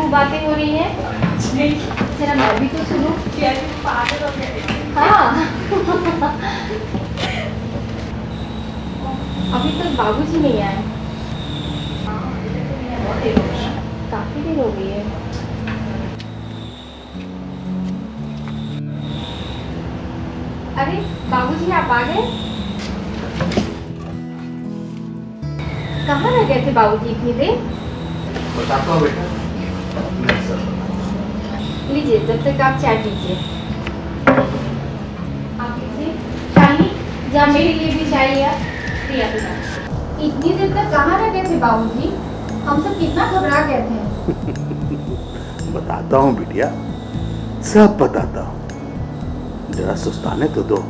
क्यों बातें हो रही है? जरा मैं भी तो सुनूं। हाँ अभी तक बाबूजी नहीं आए। काफी देर हो गई है। अरे बाबूजी आप आ गए? कहाँ रह गए थे बाबूजी इतनी देर? बताता हूँ बेटा। लीजिए जब तक आप चाय पीजिए। आप लीजिए। शालिनी जा मेरे लिए भी चाय लिया। प्रिया पिता। इतनी देर तक कहाँ रह गए थे बाबूजी? हम सब कितना घबरा गए थे। बताता हूँ बिटिया, सब बताता हूँ, जरा सुस्ताने तो दो।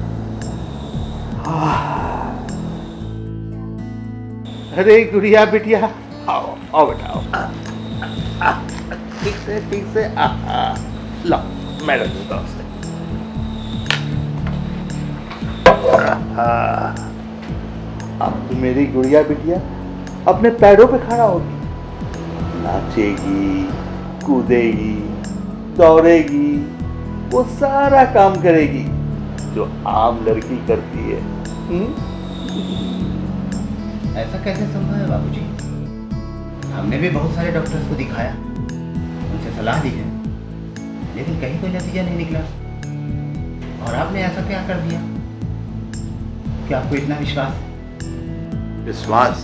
अरे गुड़िया बिटिया, आओ आओ बेटा आओ। ठीक से ठीक से लो मैं रख देता हूँ उसे। अब तो मेरी गुड़िया बिटिया अपने पैरों पे खड़ा होगी, नाचेगी, कूदेगी, दौड़ेगी, वो सारा काम करेगी जो आम लड़की करती है। हुँ? ऐसा कैसे संभव है बाबूजी? हमने भी बहुत सारे डॉक्टर्स को दिखाया, उनसे सलाह दी है, लेकिन कहीं कोई नतीजा नहीं निकला। और आपने ऐसा क्या कर दिया कि आपको इतना विश्वास? विश्वास,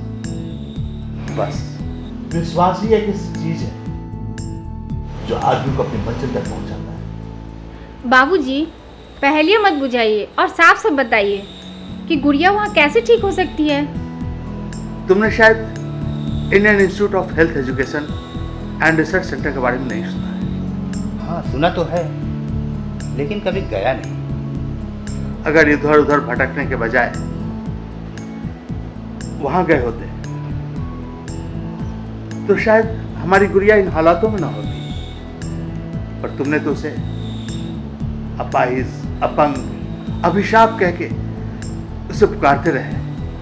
बस विश्वास ही एक ऐसी चीज है जो आदमी को अपनी मंजिल तक पहुंचाता है। बाबूजी पहेलियां मत बुझाइए और साफ साफ बताइए कि गुड़िया वहाँ कैसे ठीक हो सकती है। तुमने शायद Indian Institute of Health Education and Research Centre के बारे में नहीं सुना है? हाँ सुना तो है, लेकिन कभी गया नहीं। अगर इधर उधर भटकने के बजाय वहां गए होते तो शायद हमारी गुड़िया इन हालातों में ना होती। पर तुमने तो उसे अपाहिज, अपंग, अभिशाप कह के उसे पुकारते रहे।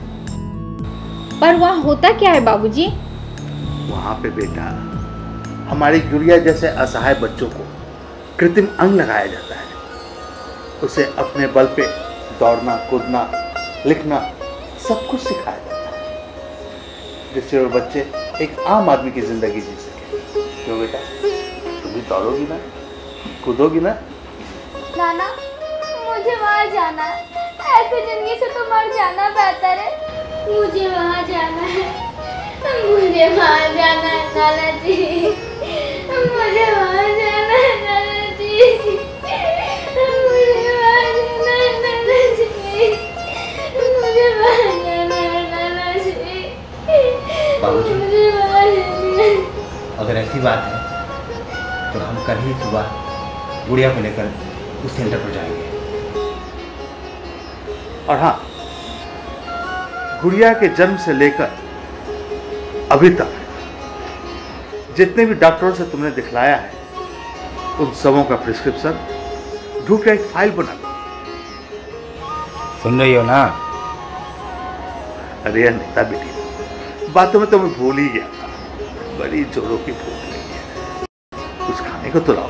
पर वहाँ होता क्या है बाबूजी? वहां पे बेटा हमारी गुड़िया जैसे असहाय बच्चों को कृत्रिम अंग लगाया जाता है, उसे अपने बल पे दौड़ना, कूदना, लिखना सब कुछ सिखाया जाता है, जिससे वो बच्चे एक आम आदमी की जिंदगी जी सके। क्यों बेटा, तुम भी दौड़ोगी ना, कूदोगी ना? नाना मुझे वहाँ जाना है, ऐसे जिंदगी से तो मर जाना बेहतर है। मुझे वहाँ जाना है, मुझे वहाँ जाना है नाना जी, मुझे वहाँ जाना है नाना जी, मुझे वहाँ जाना है नाना जी, मुझे वहाँ जाना है नाना जी, बाबूजी, मुझे वहाँ जाना है। अगर ऐसी बात है तो हम कल ही सुबह गुड़िया को लेकर उस सेंटर पर जाएंगे। और हाँ, गुड़िया के जन्म से लेकर अभी तक जितने भी डॉक्टरों से तुमने दिखलाया है, उन सबों का प्रिस्क्रिप्शन ढूंढ के एक फाइल बना दो। सुन रही हो ना? अरे अनीता बेटी, बातों में तो मैं भूल ही गया था, बड़ी जोरों की भूख लगी है, कुछ खाने को तो लाओ।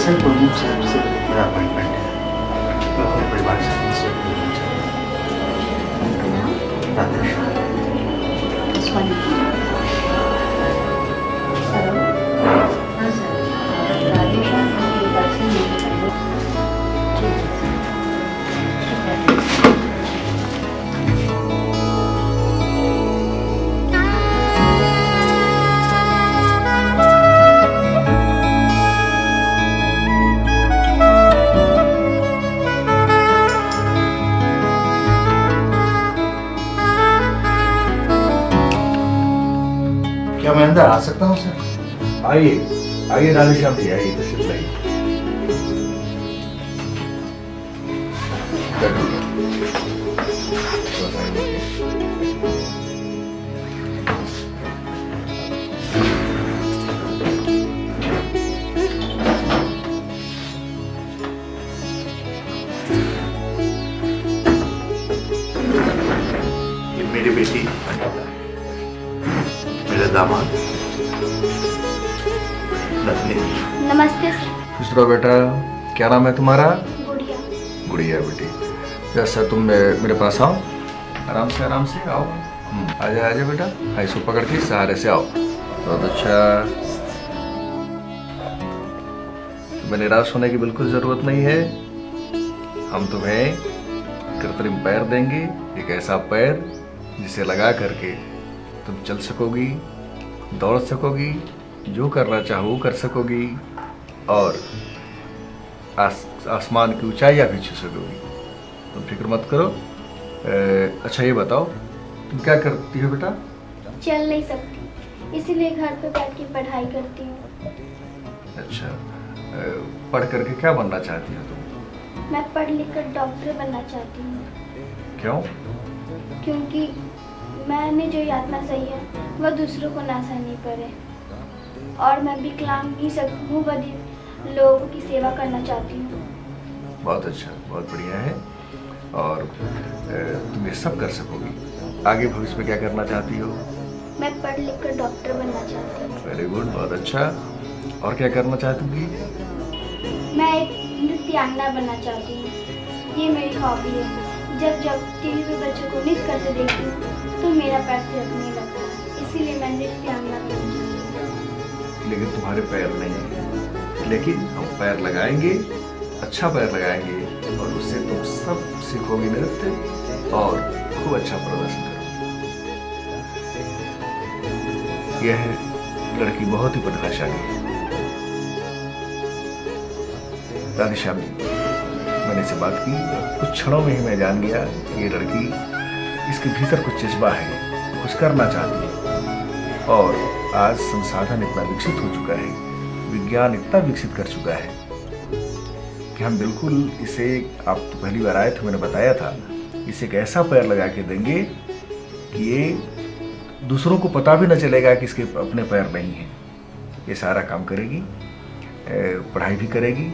दरअसल प्रमुख साहब से मेरा अपॉइंटमेंट है, मैं अपने परिवार से उनसे मिलना चाहता हूँ। राधेश। हाँ सर, राधेश्याम आपके पर्सन नहीं करेंगे। ठीक है सर। क्या मैं अंदर आ सकता हूँ सर? आइए आइए राधेश्याम जी, आइए तशरीफ लाइए। ये मेरी बेटी, मेरे दामाद रत्नी। नमस्ते सर। खुश रहो बेटा। क्या नाम है तुम्हारा? गुड़िया। गुड़िया बेटी, जैसा तुम मेरे पास आओ, आराम से आराम से आओ। आजा आजा बेटा, इसको पकड़ के सहारे से आओ। बहुत अच्छा। तुम्हें निराश होने की बिल्कुल जरूरत नहीं है। हम तुम्हें कृत्रिम पैर देंगे, एक ऐसा पैर जिसे लगा करके तुम चल सकोगी, दौड़ सकोगी, जो करना चाहो कर सकोगी और आस, आसमान की ऊंचाइयां भी छू सकोगी। तुम फिक्र मत करो। ए, अच्छा ये बताओ, तुम क्या करती हो बेटा? चल नहीं सकती, इसीलिए घर पे बैठ के पढ़ाई करती हूँ। अच्छा, ए, पढ़ करके क्या बनना चाहती हो तुम? मैं पढ़ लिख कर डॉक्टर बनना चाहती हूँ। क्यों? क्योंकि मैंने जो यातना सही है वह दूसरों को ना सहनी पड़े, और मैं विकलांग ही हूँ, बधिर लोगों की सेवा करना चाहती हूँ। बहुत अच्छा, बहुत बढ़िया है। और तुम ये सब कर सकोगी। आगे भविष्य में क्या करना चाहती हो? मैं पढ़ लिख कर डॉक्टर बनना चाहती हूँ। वेरी गुड, बहुत अच्छा। और क्या करना चाहती होगी? मैं एक नृत्यांगना बनना चाहती हूँ। ये मेरी हॉबी है। जब जब टीवी पे बच्चों को नृत्य करते देखती हूँ तो मेरा पैर थिरकने लगता है, इसीलिए मैं नृत्यांगना बनना चाहती हूँ। लेकिन तुम्हारे पैर नहीं है, लेकिन हम पैर लगाएंगे, अच्छा पैर लगाएंगे और उससे तुम सब सीखोगे नृत्य और खूब अच्छा प्रदर्शन करोगे। यह लड़की बहुत ही प्रतिभाशाली है। राधेश्याम जी, मैंने इससे बात की, कुछ क्षणों में ही मैं जान गया कि ये लड़की, इसके भीतर कुछ जज्बा है, कुछ करना चाहती है। और आज संसाधन इतना विकसित हो चुका है, विज्ञान इतना विकसित कर चुका है कि हम बिल्कुल इसे, आप तो पहली बार आए थे, मैंने बताया था, इसे एक ऐसा पैर लगा के देंगे कि ये दूसरों को पता भी न चलेगा कि इसके अपने पैर नहीं हैं। ये सारा काम करेगी, पढ़ाई भी करेगी,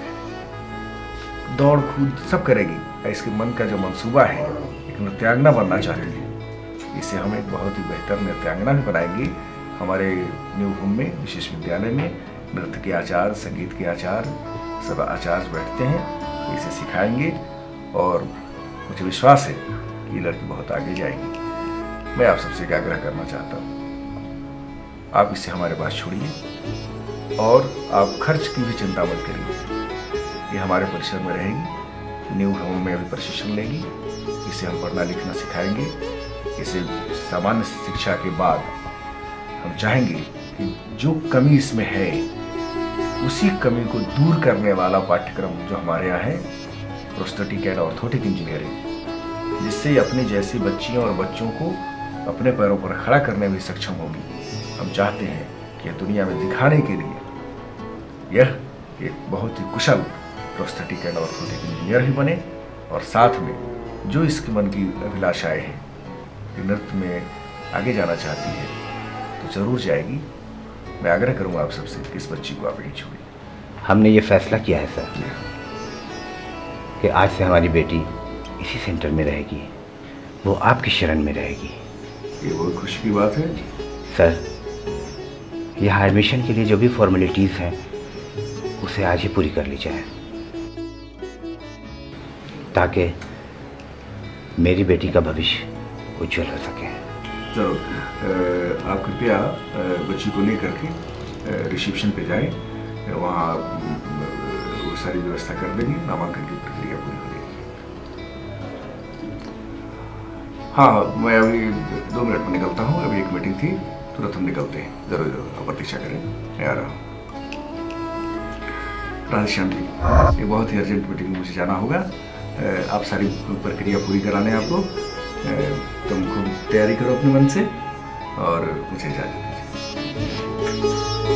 दौड़ कूद सब करेगी। इसके मन का जो मंसूबा है, एक नृत्यांगना बनना चाहती है। इसे हम एक बहुत ही बेहतर नृत्यांगना भी बनाएंगे। हमारे न्यू होम में, विशेष विद्यालय में नृत्य के आचार्य, संगीत के आचार्य, सब आचार्य बैठते हैं, इसे सिखाएंगे और मुझे विश्वास है कि ये लड़की बहुत आगे जाएगी। मैं आप सबसे एक आग्रह करना चाहता हूँ, आप इसे हमारे पास छोड़िए और आप खर्च की भी चिंता मत करिए। ये हमारे परिसर में रहेगी, न्यू होम में अभी प्रशिक्षण लेगी, इसे हम पढ़ना लिखना सिखाएंगे। इसे सामान्य शिक्षा के बाद हम चाहेंगे कि जो कमी इसमें है उसी कमी को दूर करने वाला पाठ्यक्रम जो हमारे यहाँ है, प्रोस्थेटिक एंड ऑर्थोटिक इंजीनियरिंग, जिससे अपनी जैसी बच्चियों और बच्चों को अपने पैरों पर खड़ा करने में सक्षम होगी। हम चाहते हैं कि दुनिया में दिखाने के लिए यह एक बहुत ही कुशल प्रोस्थेटिक एंड ऑर्थोटिक इंजीनियर ही बने, और साथ में जो इसके मन की अभिलाषाएं हैं कि नृत्य में आगे जाना चाहती है तो जरूर जाएगी। मैं आग्रह करूंगा आप सबसे कि इस बच्ची को आप नहीं छोड़िए। हमने ये फैसला किया है सर कि आज से हमारी बेटी इसी सेंटर में रहेगी, वो आपकी शरण में रहेगी। ये बहुत खुशी की बात है सर। यहाँ एडमिशन के लिए जो भी फॉर्मेलिटीज़ हैं उसे आज ही पूरी कर ली जाए, ताकि मेरी बेटी का भविष्य उज्जवल हो सके। चलो आप कृपया बच्ची को लेकर के रिसेप्शन पे जाएं, वहाँ वो सारी व्यवस्था कर देंगे, नामांकन की प्रक्रिया पूरी हो जाएगी। हाँ, मैं अभी दो मिनट में निकलता हूँ, अभी एक मीटिंग थी, तुरंत हम निकलते हैं। जरूर जरूर आप प्रतीक्षा करें, मैं आ रहा हूँ। राधेश्याम जी, ये बहुत ही अर्जेंट मीटिंग में मुझे जाना होगा। आप सारी प्रक्रिया पूरी कराने आपको, तुम खूब तैयारी करो अपने मन से और मुझे इजाजत दीजिए।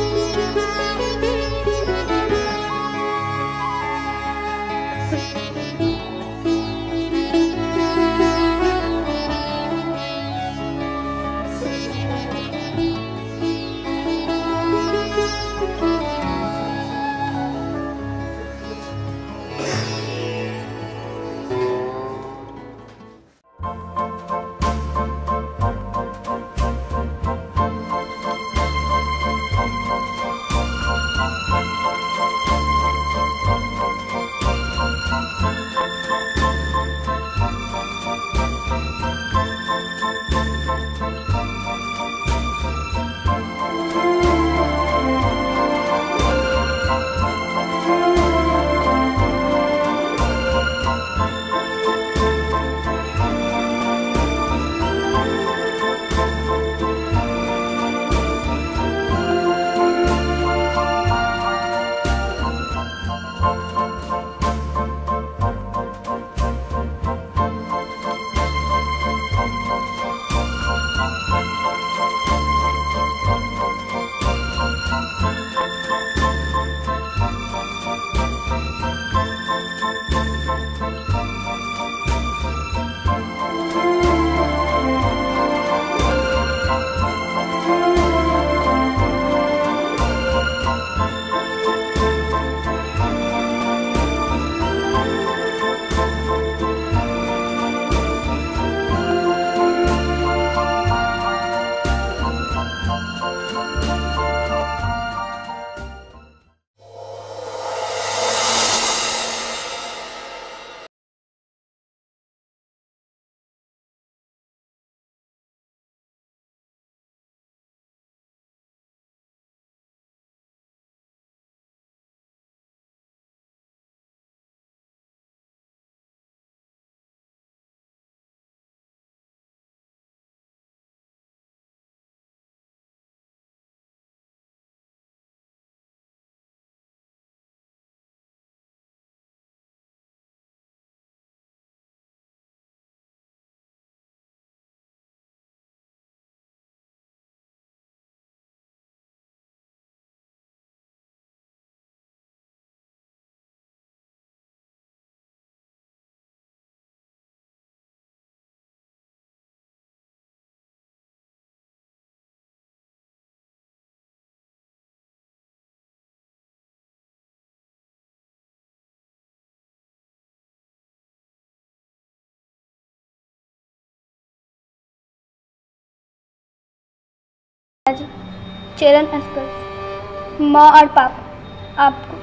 चरण स्पर्श। माँ और पापा, आपको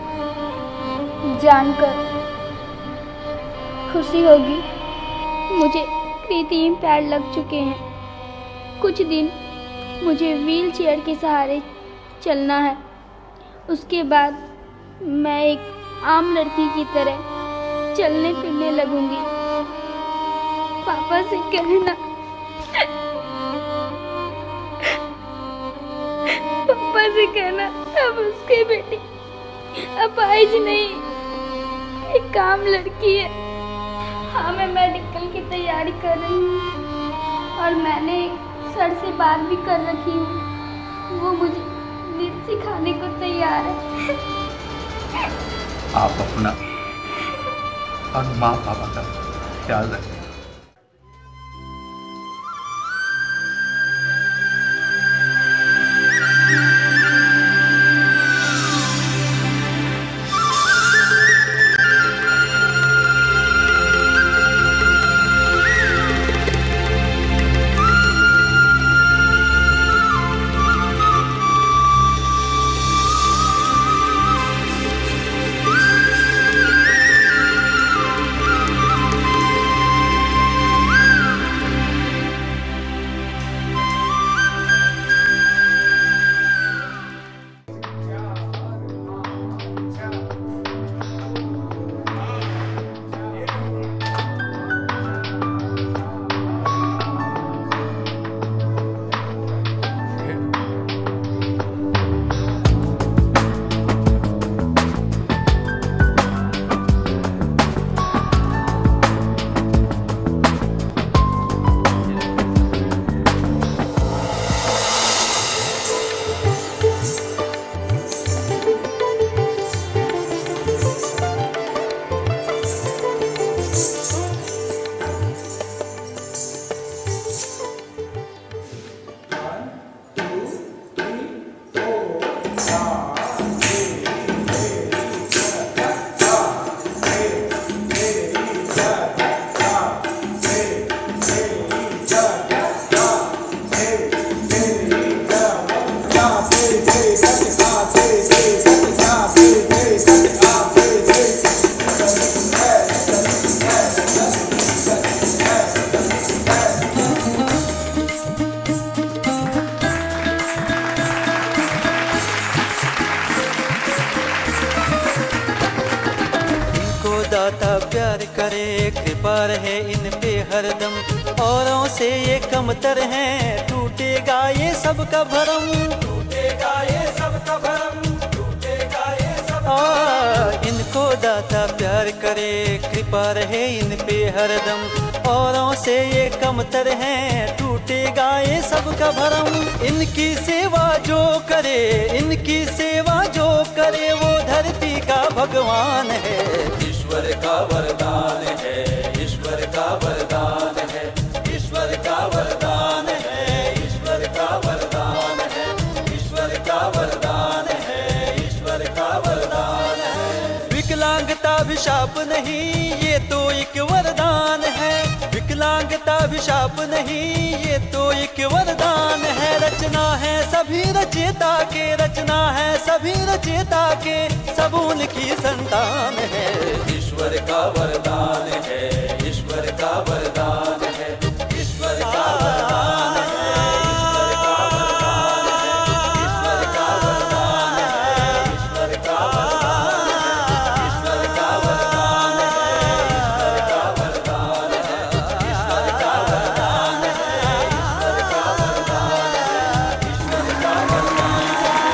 जानकर खुशी होगी, मुझे कृत्रिम पैर लग चुके हैं। कुछ दिन मुझे व्हील चेयर के सहारे चलना है, उसके बाद मैं एक आम लड़की की तरह चलने फिरने लगूंगी। पापा से कहना, पापा से कहना अब उसकी बेटी अपाहिज नहीं, एक काम लड़की है। हाँ, मैं मेडिकल की तैयारी कर रही हूँ और मैंने एक सर से बात भी कर रखी हूँ, वो मुझे नृत्य सिखाने को तैयार है। आप अपना और माँ पापा का ख्याल रखें। प्यार करे, कृपा रहे इन पे हरदम, औरों से ये कमतर हैं, टूटेगा ये सबका भरम, टूटेगा ये सबका भरम, टूटेगा ये सबका भरम। इनको दाता प्यार करे, कृपा रहे इन पे हरदम, औरों से ये कमतर हैं, टूटेगा ये सबका भरम। इनकी सेवा जो करे, इनकी सेवा जो करे, वो धरती का भगवान है, ईश्वर का वरदान है, ईश्वर का वरदान है, ईश्वर का वरदान है, ईश्वर का वरदान है, ईश्वर का वरदान है, ईश्वर का वरदान है। विकलांगता अभिशाप नहीं, ये तो एक वरदान है, विकलांगता अभिशाप नहीं, ये तो एक वरदान है। रचना है सभी रचयिता के, रचना है सभी रचयिता के, सब उनकी संतान है, ईश्वर का वरदान है, ईश्वर का वरदान है, ईश्वर का वरदान है, ईश्वर का वरदान है, ईश्वर का वरदान है, ईश्वर का वरदान है, ईश्वर का वरदान है, ईश्वर का वरदान है, ईश्वर का वरदान है, ईश्वर का वरदान है, ईश्वर का वरदान है।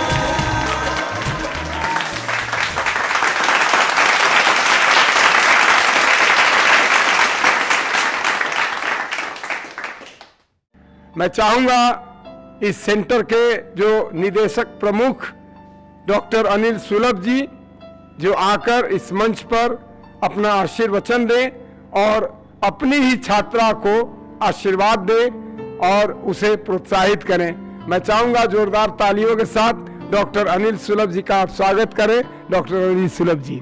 मैं चाहूंगा इस सेंटर के जो निदेशक प्रमुख डॉक्टर अनिल सुलभ जी, जो आकर इस मंच पर अपना आशीर्वचन दें और अपनी ही छात्रा को आशीर्वाद दें और उसे प्रोत्साहित करें। मैं चाहूंगा जोरदार तालियों के साथ डॉक्टर अनिल सुलभ जी का आप स्वागत करें। डॉक्टर अनिल सुलभ जी।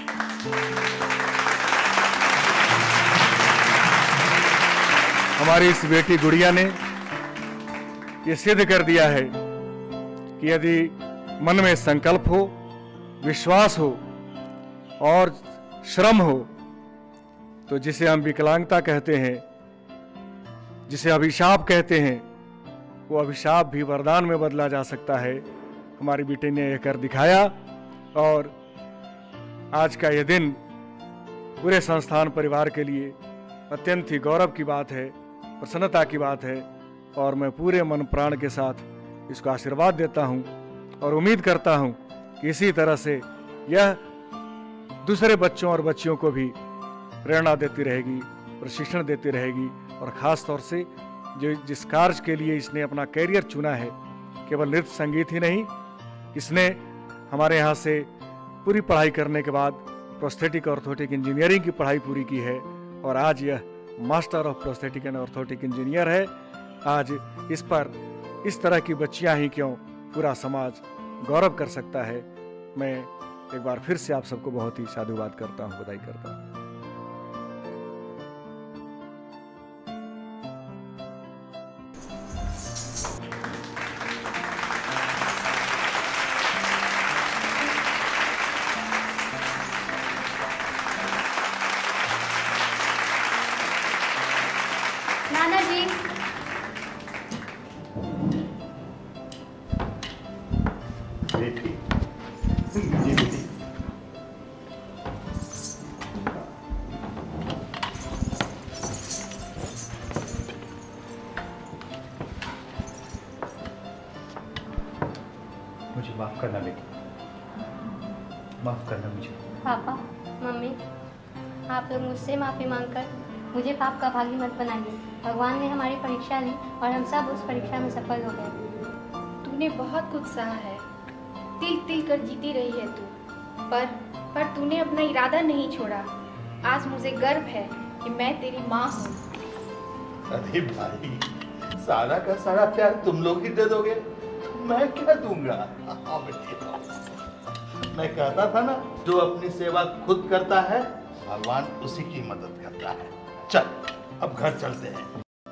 हमारी इस बेटी गुड़िया ने ये सिद्ध कर दिया है कि यदि मन में संकल्प हो, विश्वास हो और श्रम हो, तो जिसे हम विकलांगता कहते हैं, जिसे अभिशाप कहते हैं, वो अभिशाप भी वरदान में बदला जा सकता है। हमारी बेटी ने यह कर दिखाया और आज का यह दिन पूरे संस्थान परिवार के लिए अत्यंत ही गौरव की बात है, प्रसन्नता की बात है और मैं पूरे मन प्राण के साथ इसको आशीर्वाद देता हूं और उम्मीद करता हूं कि इसी तरह से यह दूसरे बच्चों और बच्चियों को भी प्रेरणा देती रहेगी, प्रशिक्षण देती रहेगी और ख़ास तौर से जो जिस कार्य के लिए इसने अपना कैरियर चुना है, केवल नृत्य संगीत ही नहीं, इसने हमारे यहाँ से पूरी पढ़ाई करने के बाद प्रोस्थेटिक ऑर्थोटिक इंजीनियरिंग की पढ़ाई पूरी की है और आज यह master of prosthetic and orthotic engineer है। आज इस पर इस तरह की बच्चियां ही क्यों, पूरा समाज गौरव कर सकता है। मैं एक बार फिर से आप सबको बहुत ही साधुवाद करता हूं, बधाई करता हूं। नाना जी, बेटी, जी बेटी, मुझे माफ करना बेटी, माफ करना मुझे। पापा, मम्मी, आप लोग मुझसे माफ़ी मांगकर मुझे पाप का भागी मत बनाइए। भगवान ने हमारी परीक्षा ली और हम सब उस परीक्षा में सफल हो गए। तूने बहुत कुछ सहा है, तिल तिल कर जीती रही है तू, पर पर तूने अपना इरादा नहीं छोड़ा। आज मुझे गर्व है कि मैं तेरी माँ हूँ। अरे भाई, सारा का सारा प्यार तुम लोग ही दे दोगे, तो मैं क्या दूंगा? हाँ बेटी, मैं कहता था ना, जो अपनी सेवा खुद करता है भगवान उसी की मदद करता है। चल अब घर चलते हैं।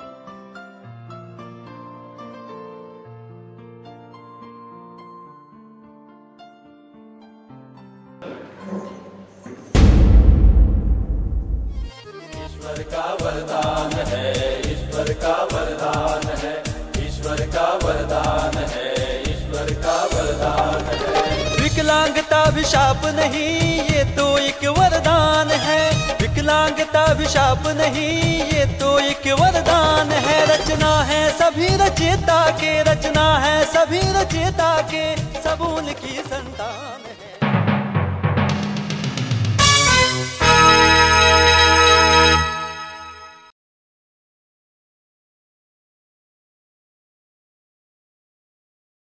ईश्वर का वरदान है, ईश्वर का वरदान है, ईश्वर का वरदान है, ईश्वर का वरदान है। विकलांगता अभिशाप नहीं, ये तो एक वरदान है। विकलांगता अभिशाप नहीं, ये तो एक वरदान है। रचना है सभी रचयिता के, रचना है सभी रचयिता के, सब उनकी संतान है।